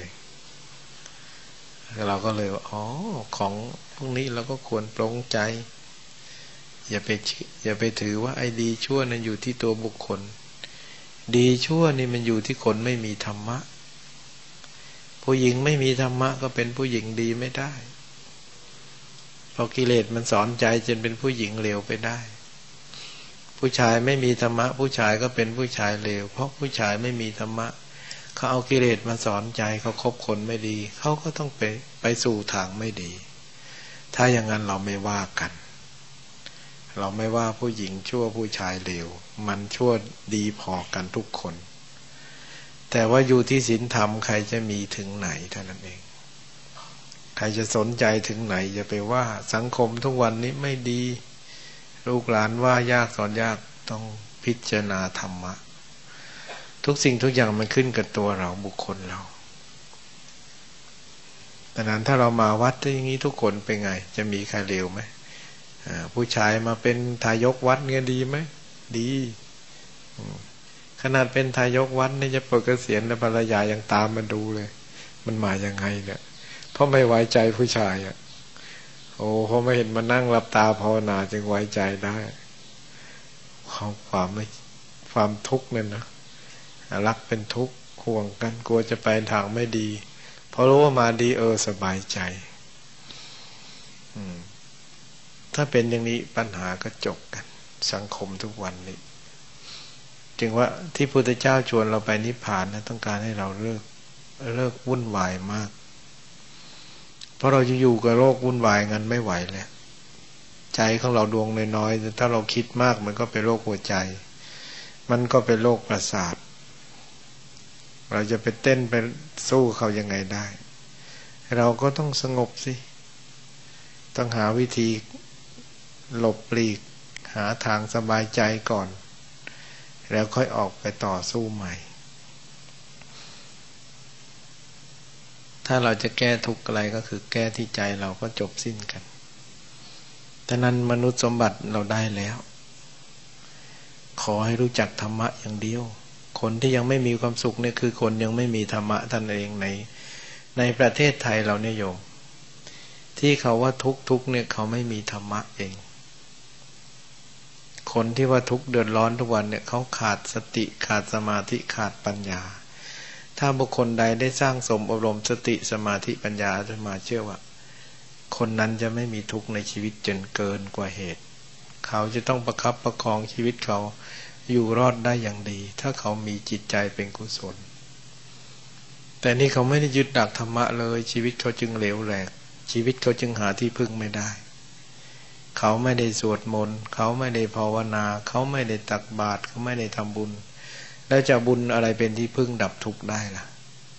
Speaker 1: เราก็เลยว่าอ๋อของพวกนี้เราก็ควรปลงใจอย่าไปอย่าไปถือว่าไอ้ดีชั่วนั้นอยู่ที่ตัวบุคคลดีชั่วนี่มันอยู่ที่คนไม่มีธรรมะผู้หญิงไม่มีธรรมะก็เป็นผู้หญิงดีไม่ได้เพราะกิเลสมันสอนใจจนเป็นผู้หญิงเลวไปได้ผู้ชายไม่มีธรรมะผู้ชายก็เป็นผู้ชายเลวเพราะผู้ชายไม่มีธรรมะเขาเอากิเลสมาสอนใจเขาคบคนไม่ดีเขาก็ต้องไปไปสู่ทางไม่ดีถ้าอย่างนั้นเราไม่ว่ากันเราไม่ว่าผู้หญิงชั่วผู้ชายเลวมันชั่วดีพอกันทุกคนแต่ว่าอยู่ที่ศีลธรรมใครจะมีถึงไหนเท่านั้นเองใครจะสนใจถึงไหนอย่าไปว่าสังคมทุกวันนี้ไม่ดีลูกหลานว่ายากสอนยากต้องพิจารณาธรรมะทุกสิ่งทุกอย่างมันขึ้นกับตัวเราบุคคลเราดังนั้นถ้าเรามาวัดอย่างนี้ทุกคนเป็นไงจะมีใครเลวไหมผู้ชายมาเป็นทายกวัดเงี้ยดีไหมดีขนาดเป็นทายกวัดนี่จะปลดเกษียณแล้วภรรยายังตามมาดูเลยมันมาอย่างไงเนี่ยเพราะไม่ไว้ใจผู้ชายอ่ะโอ้เพราะไม่เห็นมานั่งหลับตาภาวนาจึงไว้ใจได้ความความไม่ความทุกข์เนี่ยนะรักเป็นทุกข์ห่วงกันกลัวจะไปทางไม่ดีพอรู้ว่ามาดีเออสบายใจอืมถ้าเป็นอย่างนี้ปัญหาก็จบกันสังคมทุกวันนี้จึงว่าที่พุทธเจ้าชวนเราไปนิพพานนะต้องการให้เราเลิกเลิกวุ่นวายมากเพราะเราจะอยู่กับโลกวุ่นวายกันไม่ไหวแล้วใจของเราดวงน้อยๆถ้าเราคิดมากมันก็เป็นโรคหัวใจมันก็เป็นโรคประสาทเราจะไปเต้นไปสู้เขายังไงได้เราก็ต้องสงบสิต้องหาวิธีหลบหลีกหาทางสบายใจก่อนแล้วค่อยออกไปต่อสู้ใหม่ถ้าเราจะแก้ทุกข์อะไรก็คือแก้ที่ใจเราก็จบสิ้นกันแต่นั้นมนุษย์สมบัติเราได้แล้วขอให้รู้จักธรรมะอย่างเดียวคนที่ยังไม่มีความสุขเนี่ยคือคนยังไม่มีธรรมะท่านเองในในประเทศไทยเราเนี่ยโยมที่เขาว่าทุกทุกเนี่ยเขาไม่มีธรรมะเองคนที่ว่าทุกข์เดือดร้อนทุกวันเนี่ยเขาขาดสติขาดสมาธิขาดปัญญาถ้าบุคคลใดได้สร้างสมอบรมสติสมาธิปัญญาจนมาเชื่อว่าคนนั้นจะไม่มีทุกข์ในชีวิตจนเกินกว่าเหตุเขาจะต้องประคับประคองชีวิตเขาอยู่รอดได้อย่างดีถ้าเขามีจิตใจเป็นกุศลแต่นี่เขาไม่ได้ยึดหลักธรรมะเลยชีวิตเขาจึงเหลวแหลกชีวิตเขาจึงหาที่พึ่งไม่ได้เขาไม่ได้สวดมนต์เขาไม่ได้ภาวนาเขาไม่ได้ตักบาตรเขาไม่ได้ทำบุญแล้วจะบุญอะไรเป็นที่พึ่งดับทุกข์ได้ล่ะ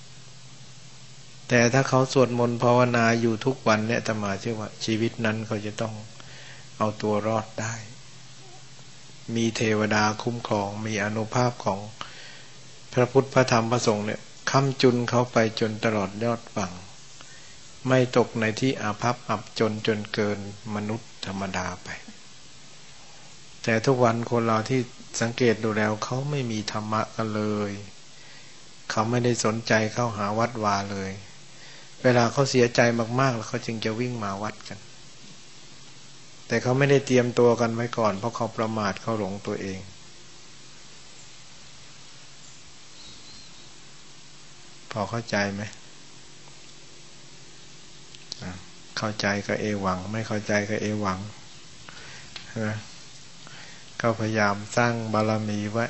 Speaker 1: แต่ถ้าเขาสวดมนต์ภาวนาอยู่ทุกวันเนี่ยอาตมาเชื่อว่าชีวิตนั้นเขาจะต้องเอาตัวรอดได้มีเทวดาคุ้มครองมีอานุภาพของพระพุทธพระธรรมพระสงฆ์เนี่ยค้ำจุนเขาไปจนตลอดยอดฝั่งไม่ตกในที่อาภัพอับจนจนเกินมนุษย์ธรรมดาไปแต่ทุกวันคนเราที่สังเกตดูแล้วเขาไม่มีธรรมะกันเลยเขาไม่ได้สนใจเข้าหาวัดวาเลยเวลาเขาเสียใจมากๆแล้วเขาจึงจะวิ่งมาวัดกันแต่เขาไม่ได้เตรียมตัวกันไว้ก่อนเพราะเขาประมาทเขาหลงตัวเองพอเข้าใจไหมเข้าใจก็เอวังไม่เข้าใจก็เอวังนะก็พยายามสร้างบารมีไว้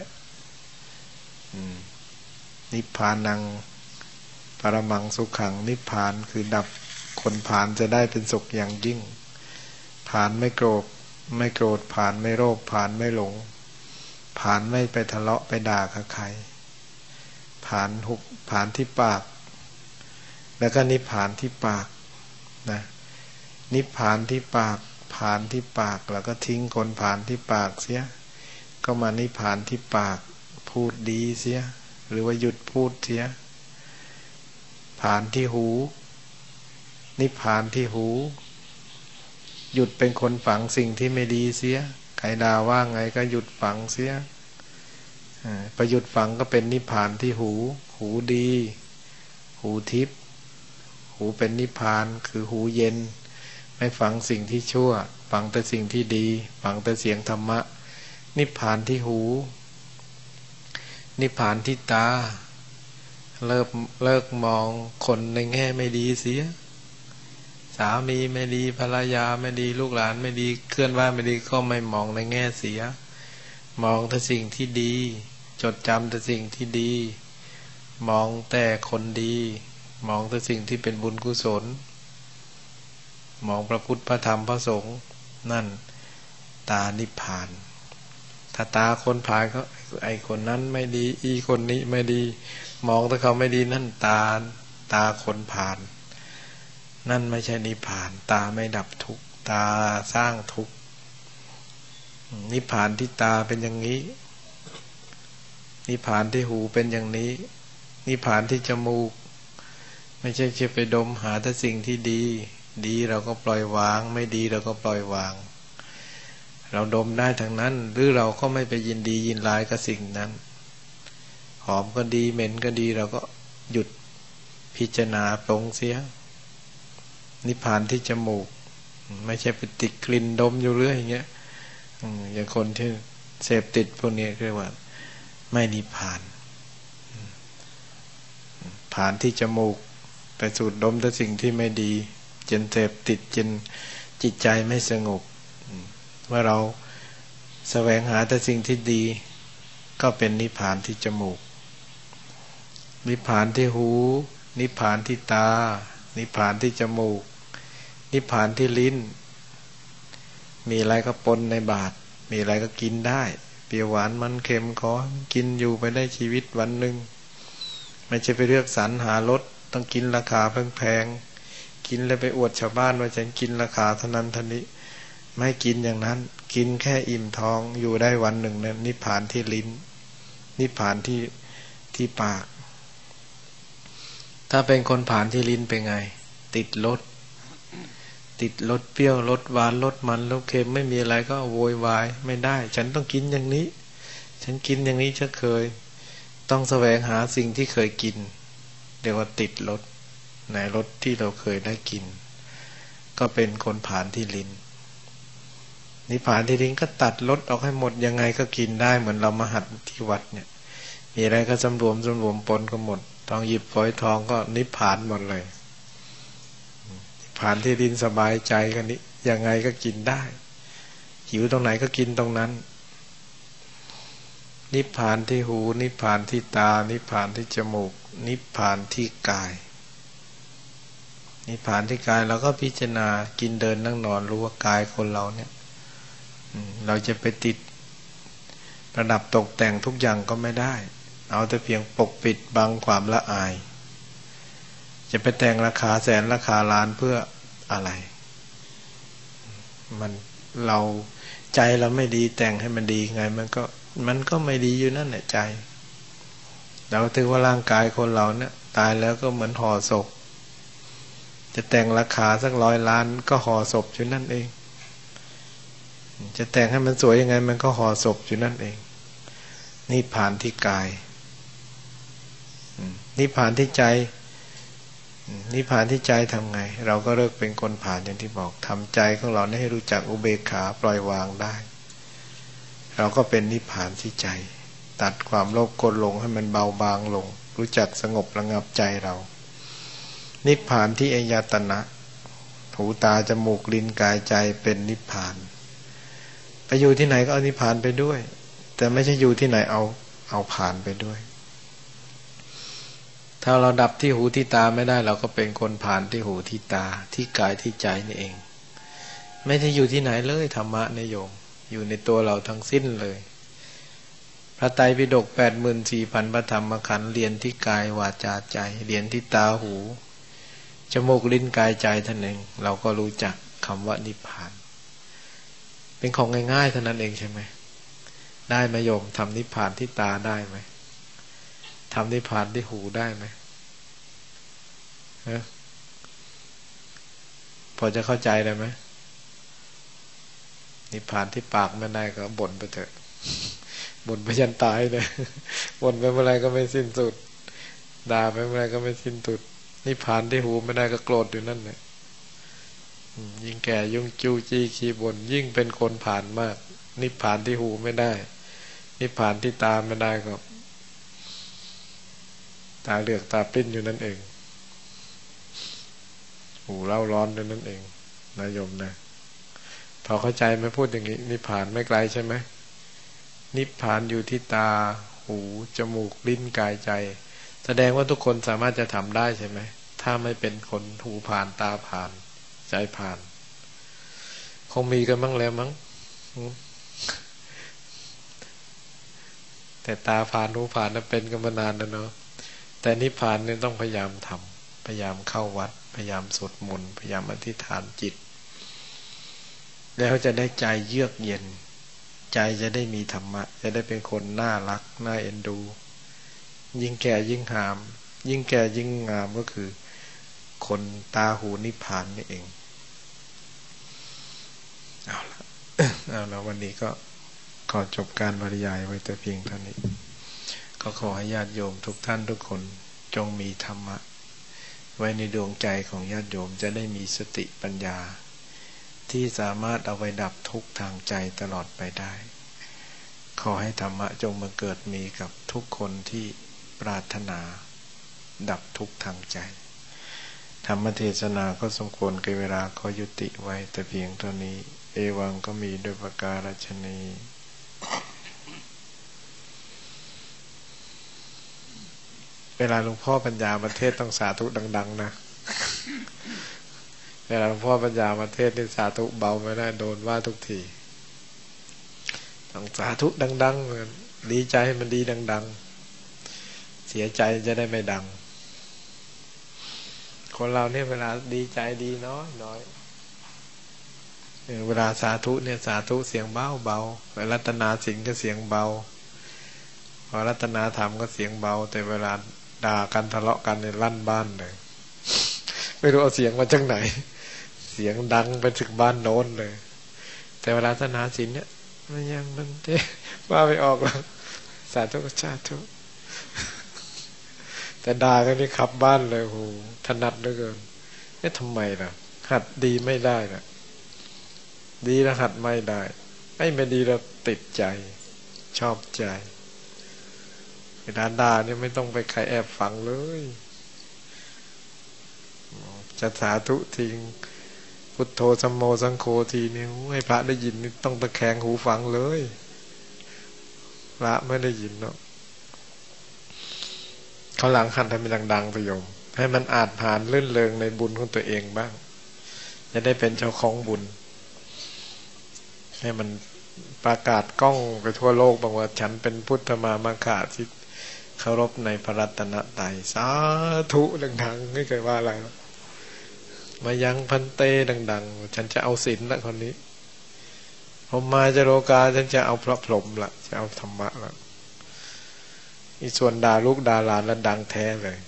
Speaker 1: นิพพานังปรมังสุขขังนิพพานคือดับคนผ่านจะได้เป็นสุขอย่างยิ่งผ่านไม่โกรธไม่โกรธผ่านไม่โลภผ่านไม่หลงผ่านไม่ไปทะเลาะไปด่ากับใครผ่านหุบผ่านที่ปากแล้วก็นิพพานที่ปากนะนิพพานที่ปากผ่านที่ปากแล้วก็ทิ้งคนผ่านที่ปากเสียก็มานิพพานที่ปากพูดดีเสียหรือว่าหยุดพูดเสียผ่านที่หูนิพพานที่หูหยุดเป็นคนฝังสิ่งที่ไม่ดีเสียใครด่าว่าไงก็หยุดฝังเสียประหยุดฝังก็เป็นนิพพานที่หูหูดีหูทิพย์หูเป็นนิพพานคือหูเย็นไม่ฝังสิ่งที่ชั่วฝังแต่สิ่งที่ดีฝังแต่เสียงธรรมะนิพพานที่หูนิพพานที่ตาเลิกเลิกมองคนในแง่ไม่ดีเสียสามีไม่ดีภรรยาไม่ดีลูกหลานไม่ดีเคลื่อนไหวไม่ดีก็ไม่มองในแง่เสียมองแต่สิ่งที่ดีจดจำแต่สิ่งที่ดีมองแต่คนดีมองแต่สิ่งที่เป็นบุญกุศลมองพระพุทธพระธรรมพระสงฆ์นั่นตานิพพานถ้าตาคนผ่านเขาไอคนนั้นไม่ดีอีคนนี้ไม่ดีมองแต่เขาไม่ดีนั่นตาตาคนผ่านนั่นไม่ใช่นิพพานตาไม่ดับทุกข์ตาสร้างทุกข์นิพพานที่ตาเป็นอย่างนี้นิพพานที่หูเป็นอย่างนี้นิพพานที่จมูกไม่ใช่แค่ไปดมหาแต่สิ่งที่ดีดีเราก็ปล่อยวางไม่ดีเราก็ปล่อยวางเราดมได้ทั้งนั้นหรือเราก็ไม่ไปยินดียินร้ายกับสิ่งนั้นหอมก็ดีเหม็นก็ดีเราก็หยุดพิจารณาปรงเสียนิพพานที่จมูกไม่ใช่ไปติดกลิ่นดมอยู่เรื่อยอย่างเงี้ยอย่างคนที่เสพติดพวกนี้เรียกว่าไม่นิพพานผ่านที่จมูกไปสูดดมแต่สิ่งที่ไม่ดีจนเสพติดจนจิตใจไม่สงบเมื่อเราแสวงหาแต่สิ่งที่ดีก็เป็นนิพพานที่จมูกนิพพานที่หูนิพพานที่ตานิพพานที่จมูกนิพพานที่ลิ้นมีอะไรก็ปนในบาตรมีอะไรก็กินได้เปรี้ยวหวานมันเค็มขอกินอยู่ไปได้ชีวิตวันหนึ่งไม่ใช่ไปเลือกสรรหารสต้องกินราคาแพงๆกินแล้วไปอวดชาวบ้านว่าฉันกินราคาเท่านั้นเท่านี้ไม่กินอย่างนั้นกินแค่อิ่มท้องอยู่ได้วันหนึ่งนั้นนิพพานที่ลิ้นนิพพานที่ที่ปากถ้าเป็นคนผ่านที่ลิ้นเป็นไงติดรสติดรสเปรี้ยวรสหวานรสมันรสเค็มไม่มีอะไรก็โวยวายไม่ได้ฉันต้องกินอย่างนี้ฉันกินอย่างนี้ฉันเคยต้องแสวงหาสิ่งที่เคยกินเรียกว่าติดรสในรสที่เราเคยได้กินก็เป็นคนผ่านที่ลิ้นนิพพานที่ลิ้นก็ตัดรสออกให้หมดยังไงก็กินได้เหมือนเรามาหัดที่วัดเนี่ยมีอะไรก็สำรวมสำรวมปนก็หมดทองหยิบฝอยทองก็นิพพานหมดเลยนิพพานที่ลิ้นสบายใจกันนี้ยังไงก็กินได้หิวตรงไหนก็กินตรงนั้นนิพพานที่หูนิพพานที่ตานิพพานที่จมูกนิพพานที่กายนิพพานที่กายเราก็พิจารณากินเดินนั่งนอนรู้ว่ากายคนเราเนี่ยเราจะไปติดประดับตกแต่งทุกอย่างก็ไม่ได้เอาแต่เพียงปกปิดบังความละอายจะไปแต่งราคาแสนราคาล้านเพื่ออะไรมันเราใจเราไม่ดีแต่งให้มันดีไงมันก็มันก็ไม่ดีอยู่นั่นแหละใจเราถือว่าร่างกายคนเราเนี่ยตายแล้วก็เหมือนห่อศพจะแต่งราคาสักร้อยล้านก็ห่อศพอยู่นั่นเองจะแต่งให้มันสวยยังไงมันก็ห่อศพอยู่นั่นเองนิพพานที่กายนิพพานที่ใจนิพพานที่ใจทำไงเราก็เลิกเป็นคนผ่านอย่างที่บอกทำใจของเราให้รู้จักอุเบกขาปล่อยวางได้เราก็เป็นนิพพานที่ใจตัดความโลภโกรธหลงให้มันเบาบางลงรู้จักสงบระงับใจเรานิพพานที่อายตนะหูตาจมูกลิ้นกายใจเป็นนิพพานไปอยู่ที่ไหนก็เอานิพพานไปด้วยแต่ไม่ใช่อยู่ที่ไหนเอาเอาผ่านไปด้วยถ้าเราดับที่หูที่ตาไม่ได้เราก็เป็นคนผ่านที่หูที่ตาที่กายที่ใจนี่เองไม่ได้อยู่ที่ไหนเลยธรรมะนิยมอยู่ในตัวเราทั้งสิ้นเลยพระไตรปิฎก แปดหมื่นสี่พัน พระธรรมขันธ์เรียนที่กายวาจาใจเรียนที่ตาหูจมูกลิ้นกายใจท่านเองเราก็รู้จักคำว่านิพพานเป็นของง่ายๆเท่านั้นเองใช่ไหมได้ไหมโยมทำนิพพานที่ตาได้ไหมทำนิพพานที่หูได้ไหมฮะพอจะเข้าใจได้ไหมนิพพานที่ปากไม่ได้ก็บ่นไปเถอะบ่นไปยันตายเลยบ่นไปเมื่อไรก็ไม่สิ้นสุดด่าไปเมื่อไรก็ไม่สิ้นสุดนิพพานที่หูไม่ได้ก็โกรธอยู่นั่นแหละยิ่งแก่ยุ่งจู้จี้ขี้บ่นยิ่งเป็นคนผ่านมากนิพพานที่หูไม่ได้นิพพานที่ตาไม่ได้ก็ตาเหลือกตาปริ้นอยู่นั่นเองหูเล่าร้อนอยู่นั่นเองนายโยมนะพอเข้าใจไหมพูดอย่างนี้นิพพานไม่ไกลใช่ไหมนิพพานอยู่ที่ตาหูจมูกลิ้นกายใจแสดงว่าทุกคนสามารถจะทำได้ใช่ไหมถ้าไม่เป็นคนหูผ่านตาผ่านใจผ่านคงมีกันบ้างแล้วมั้งแต่ตาผ่านหูผ่านนั้นเป็นกันมานานแล้วเนาะแต่นิพพานเนี่ยต้องพยายามทำพยายามเข้าวัดพยายามสวดมนต์พยายามอธิษฐานจิตแล้วจะได้ใจเยือกเย็นใจจะได้มีธรรมะจะได้เป็นคนน่ารักน่าเอ็นดูยิ่งแก่ยิ่งงามยิ่งแก่ยิ่งงามก็คือคนตาหูนิพพานนี่เองเอาละ เอาละวันนี้ก็ขอจบการบรรยายไว้แต่เพียงเท่านี้ก็ขอให้ญาติโยมทุกท่านทุกคนจงมีธรรมะไว้ในดวงใจของญาติโยมจะได้มีสติปัญญาที่สามารถเอาไว้ดับทุกข์ทางใจตลอดไปได้ขอให้ธรรมะจงมาเกิดมีกับทุกคนที่ปรารถนาดับทุกข์ทางใจธรรมเทศนาก็สมควรแก่เวลาขอยุติไว้แต่เพียงเท่านี้เอวังก็มีด้วยประการฉนี้เวลาหลวงพ่อปัญญาประเทศต้องสาธุดังๆนะเวลาหลวงพ่อปัญญาประเทศนี่สาธุเบาไม่ได้โดนว่าทุกทีต้องสาธุดังๆเหมือนดีใจให้มันดีดังๆเสียใจจะได้ไม่ดังคนเราเนี่ยเวลาดีใจดีน้อยน้อยเวลาสาธุเนี่ยสาธุเสียงเบาเบารัตนาสิงก็เสียงเบาพอรัตนาธรรมก็เสียงเบาแต่เวลาด่ากันทะเลาะกันเนี่ยลั่นบ้านเลยไม่รู้เอาเสียงมาจากไหนเสียงดังไปถึงบ้านโน้นเลยแต่เวลารัตนาสินเนี่ยมันยังมันเจ๊ว่าไม่ออกหรอกสาธุสาธุแต่ด่ากันนี่ขับบ้านเลยโหถนัดเหลือเกินเอ๊ะทำไมล่ะหัดดีไม่ได้ล่ะดีแล้วหัดไม่ได้ไอ้ไม่ดีแล้วติดใจชอบใจเวลาด่าเนี่ยไม่ต้องไปใครแอบฟังเลยจะสาธุทิ้งพุทโธสัมโมสังโฆทีนี่ให้พระได้ยินนี่ต้องตะแคงหูฟังเลยพระไม่ได้ยินเนาะเขาหลังหันทำเป็นดังๆประโยมให้มันอาจผ่านลื่นเริงในบุญของตัวเองบ้างจะได้เป็นเจ้าของบุญให้มันประกาศก้องไปทั่วโลกบางว่าฉันเป็นพุทธมามะขาที่เคารพในพระรัตนตรัยสาธุดังๆไม่เคยว่าอะไรมายังพันเตดังๆฉันจะเอาศีลละคนนี้ผมมาจะโลกาฉันจะเอาพระพรหมละจะเอาธรรมะละอีส่วนด่าลูกด่าหลานแล้วดังแท้เลย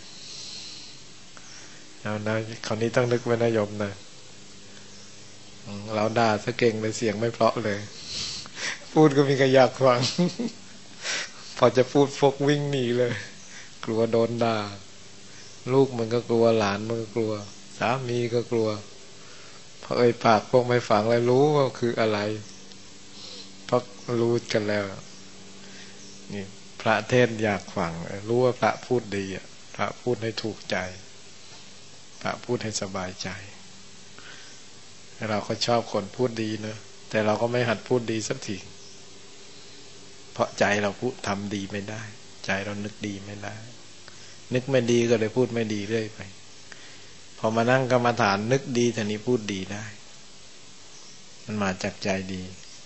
Speaker 1: เอานะคราวนี้ต้องนึกไว้นะโยมนะเราด่าซะเก่งเลยเสียงไม่เพราะเลยพูดก็มีกระยากฟังพอจะพูดพวกวิ่งหนีเลยกลัวโดนด่าลูกมันก็กลัวหลานมันก็กลัวสามีก็กลัวพอเอ่ยปากพวกไม่ฟังเลยรู้ว่าคืออะไรเพราะรู้กันแล้วนี่พระเทศอยากฟังรู้ว่าพระพูดดีอ่ะพระพูดให้ถูกใจพระพูดให้สบายใจเราก็ชอบคนพูดดีนะแต่เราก็ไม่หัดพูดดีสักทีเพราะใจเราพูดทำดีไม่ได้ใจเรานึกดีไม่ได้นึกไม่ดีก็เลยพูดไม่ดีเรื่อยไปพอมานั่งกรรมฐานนึกดีแต่นี้พูดดีได้มันมาจากใจดี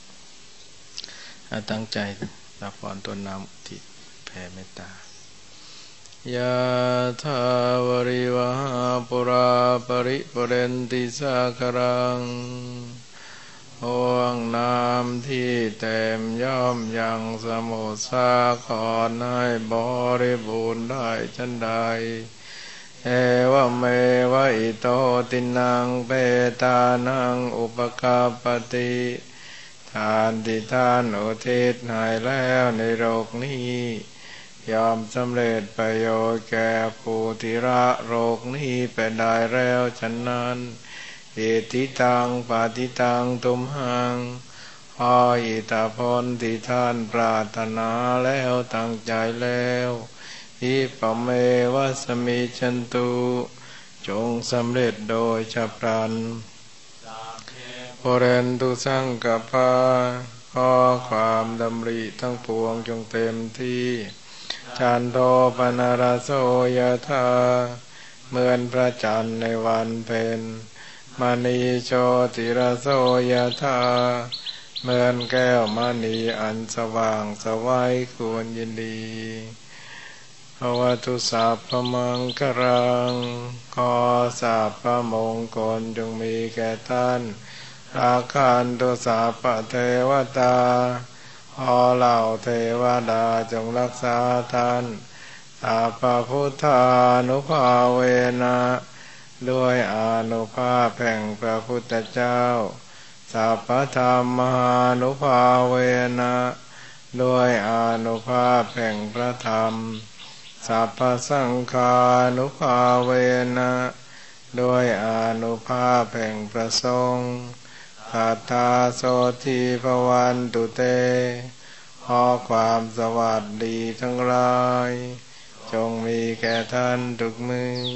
Speaker 1: ตั้งใจรับพรต้นน้ำอุทิศแผ่เมตตายะถาวริวหาปุราปริปุเรนติสาคารังห่วงน้ำที่เต็มย่อมยังสมุทรสาครให้บริบูรณ์ได้ฉันใดเอวเมวะอิโตตินังเปตานังอุปกาปติทานที่ท่านอุทิศให้แล้วในโลกนี้ยอมสำเร็จประโยชน์แก่ผู้ที่ละโลกนี้ไปได้แล้วฉะนั้นอิทิตังปฏิตังตุมหังขออิทธิพลที่ท่านปรารถนาแล้วตั้งใจแล้วอิปเมวะสมิจันตุจงสำเร็จโดยฉับพลันโพเรนตุสังกปาขอความดำริทั้งปวงจงเต็มที่จันโทปนารโสยธาเหมือนพระจันทร์ในวันเพ็ญมณีโชติรโสยธาเหมือนแก้วมณีอันสว่างสวัยควรยินดีภวตุสัพพมังคลังขอสัพพมงคลจงมีแก่ท่านราคันตุสัพพเทวตาขอเหล่าเทวดาจงรักษาท่านสัพพพุทธานุภาเวนะด้วยอานุภาพแห่งพระพุทธเจ้าสัพพธรรมานุภาเวนะด้วยอานุภาพแห่งพระธรรมสัพพสังฆานุภาเวนะด้วยอานุภาพแห่งพระสงฆ์สัทธาโสธีภวันตุเตขอความสวัสดีทั้งหลายจงมีแก่ท่านทุกมือ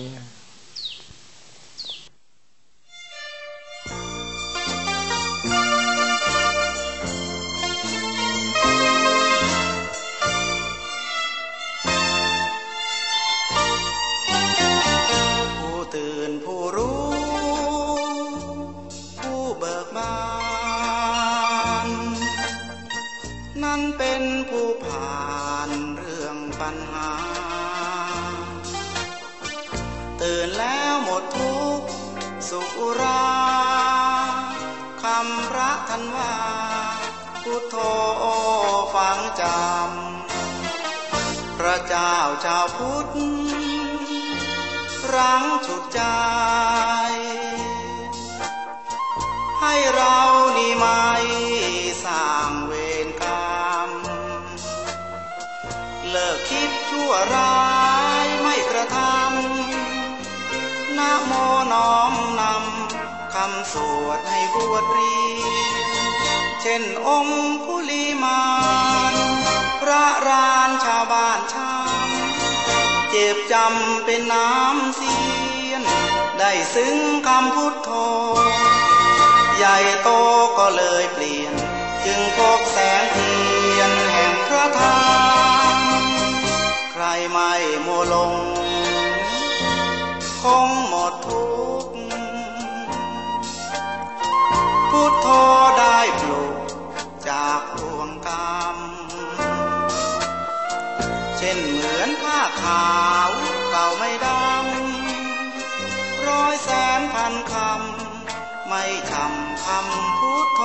Speaker 2: ปัญหาตื่นแล้วหมดทุกข์สุขอุราคำพระท่านว่าพุทโธฟังจำพระเจ้าชาวพุทธรั้งฉุดใจให้เรานี่ไม่สร้างเวรกรรมเลิกคิดชั่วร้ายไม่กระทำนะโมน้อมนำคำสวดให้บวชเรียนเช่นองค์คุลิมานพระรานชาวบ้านช้ำเจ็บจำเป็นน้ำเสียนได้ซึ้งคำพุทโธใหญ่โตก็เลยเปลี่ยนจึงพกแสงเทียนแห่งพระธรรมใครไม่โมลงคงหมดทุกข์พุทโธได้ปลุกจากห่วงกรรมเช่นเหมือนผ้าขาวเก่าไม่ดำร้อยแสนพันคำไม่คำคำพุทโธ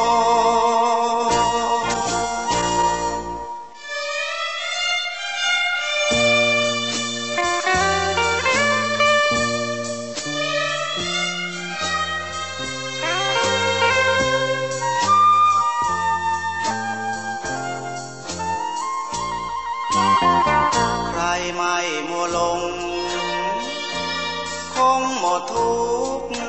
Speaker 2: ใครไม่มัวลงคงหมดทุกข์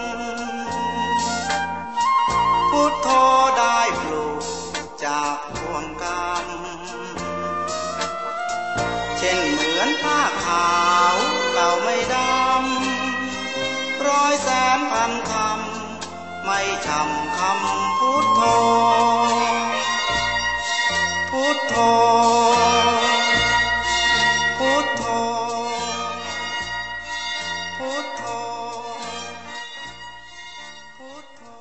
Speaker 2: พุทโธได้ปลุกจากห่วงกรรมเช่นเหมือนผ้าขาวเก่าไม่ดำร้อยแสนพันคำไม่ช้ำคำพุทโธพุทโธพุทโธพุทโธพุทโธ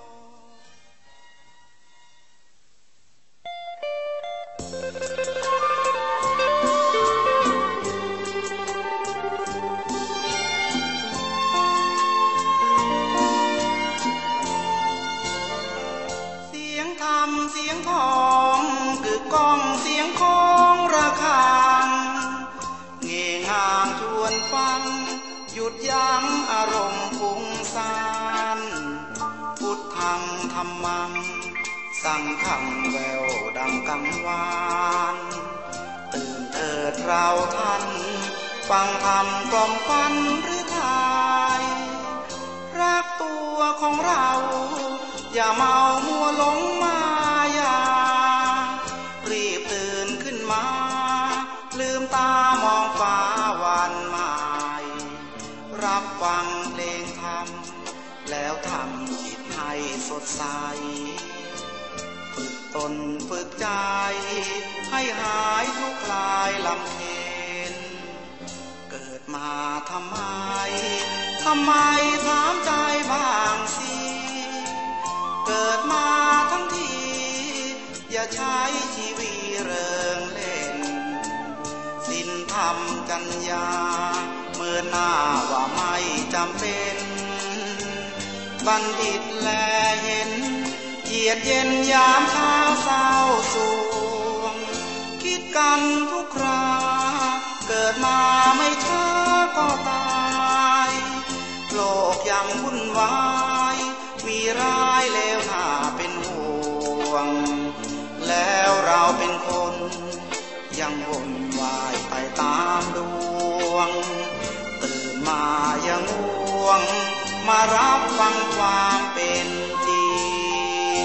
Speaker 2: เสียงธรรมเสียงทองกึกก้องเสียงของระฆังเง่งามชวนฟังหยุดยั้งอารมณ์ฟุ้งซ่านพุทธังธัมมังสังฆังแววดังกังวานตื่นเถิดเราท่านฟังธรรมกล่อมควันหรือทายรักตัวของเราอย่าเมามัวหลงมายารีบตื่นขึ้นมาลืมตามองฟ้าวันใหม่รับฟังเพลงธรรมแล้วทำจิตให้สดใสฝึกตนฝึกใจให้หายทุกข์คลายลำเค็ญเกิดมาทำไมทำไมถามใจบ้างสิเกิดมาทั้งทีอย่าใช้ชีวิตเริงเล่นศีลธรรมจัญญาเมื่อหน้าว่าไม่จำเป็นบัณฑิตแลเห็นเยียดเย็นยามเช้าเศร้าสวงคิดกันทุกคราเกิดมาไม่ช้าก็ตายโลกยังวุ่นวายมีร้ายเลวน่าเป็นห่วงแล้วเราเป็นคนยังวนวายไปตามดวงตื่นมาอย่างง่วงมารับฟังความเป็นจริง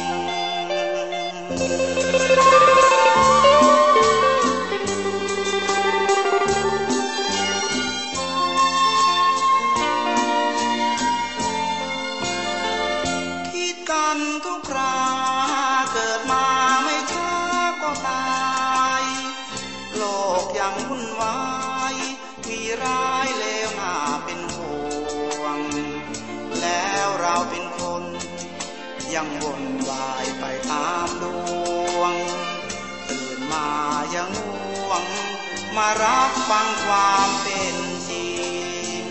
Speaker 2: คิดกันทุกคราเกิดมาไม่ช้าก็ตายโลกยังวุ่นวายมีร้ายเลวน่าเป็นห่วงแล้วเราเป็นคนยังวนวายไปตามดวงตื่นมาอย่างง่วงงมารับฟังความเป็นจริง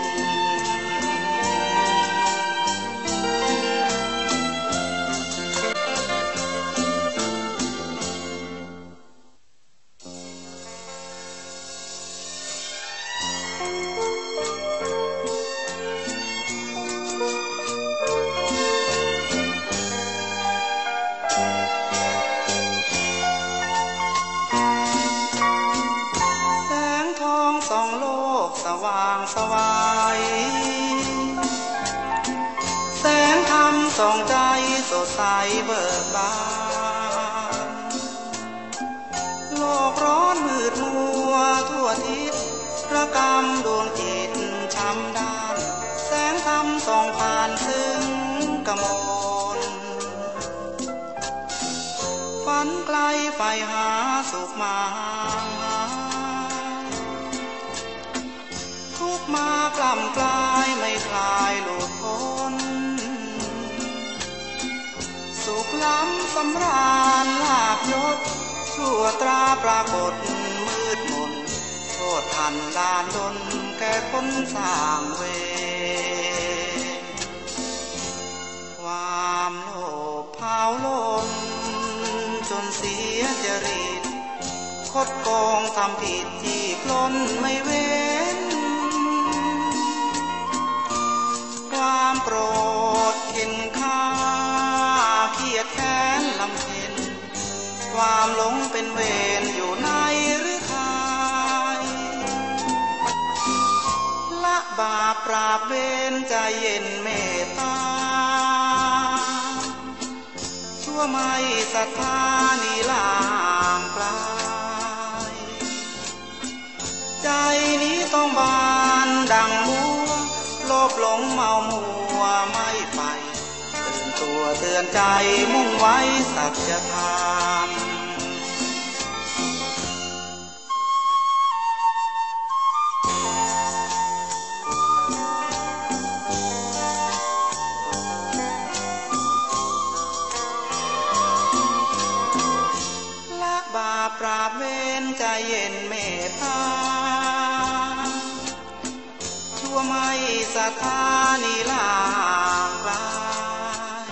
Speaker 2: ส่องโลกสว่างสวายแสงธรรมส่องใจสดใสเบิกบานโลกร้อนมืดมัวทั่วทิศระกำดวงจิตช้ำด้านแสงธรรมส่องผ่านซึ่งกมลฝันไกลไฟหาสุขมาทุกมากล่ำกลายไม่คลายหลุดพ้นสุขล้ำสำราญลาภยศชั่วตราปรากฏมืดมนโทษทันดานดนแก่คนสร้างเวรความโลภเผาลนจนเสียจริตคดโกงทำผิดที่ปล้นไม่เว้นความโกรธเข็นฆ่าเคียดแค้นลำเค็ญความหลงเป็นเวรอยู่ในหรือทายละบาปปราบเวรใจเย็นเมตตาชั่วไม่ศรัทธานิลางปลายใจนี้ต้องบานดังบัวโลภหลงเมามัวไม่ไปตื่นตัวเตือนใจมุ่งไว้สัจธรรมละบาปปราบเวรใจเย็นเมตตาชั่วไม่ศรัทธานิลางกลาย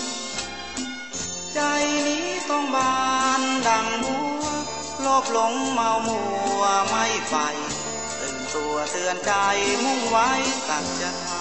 Speaker 2: ใจนี้ต้องบานดังบัวโลภหลงเมามัวไม่ไปตื่นตัวเตือนใจมุ่งไว้สัจธรรม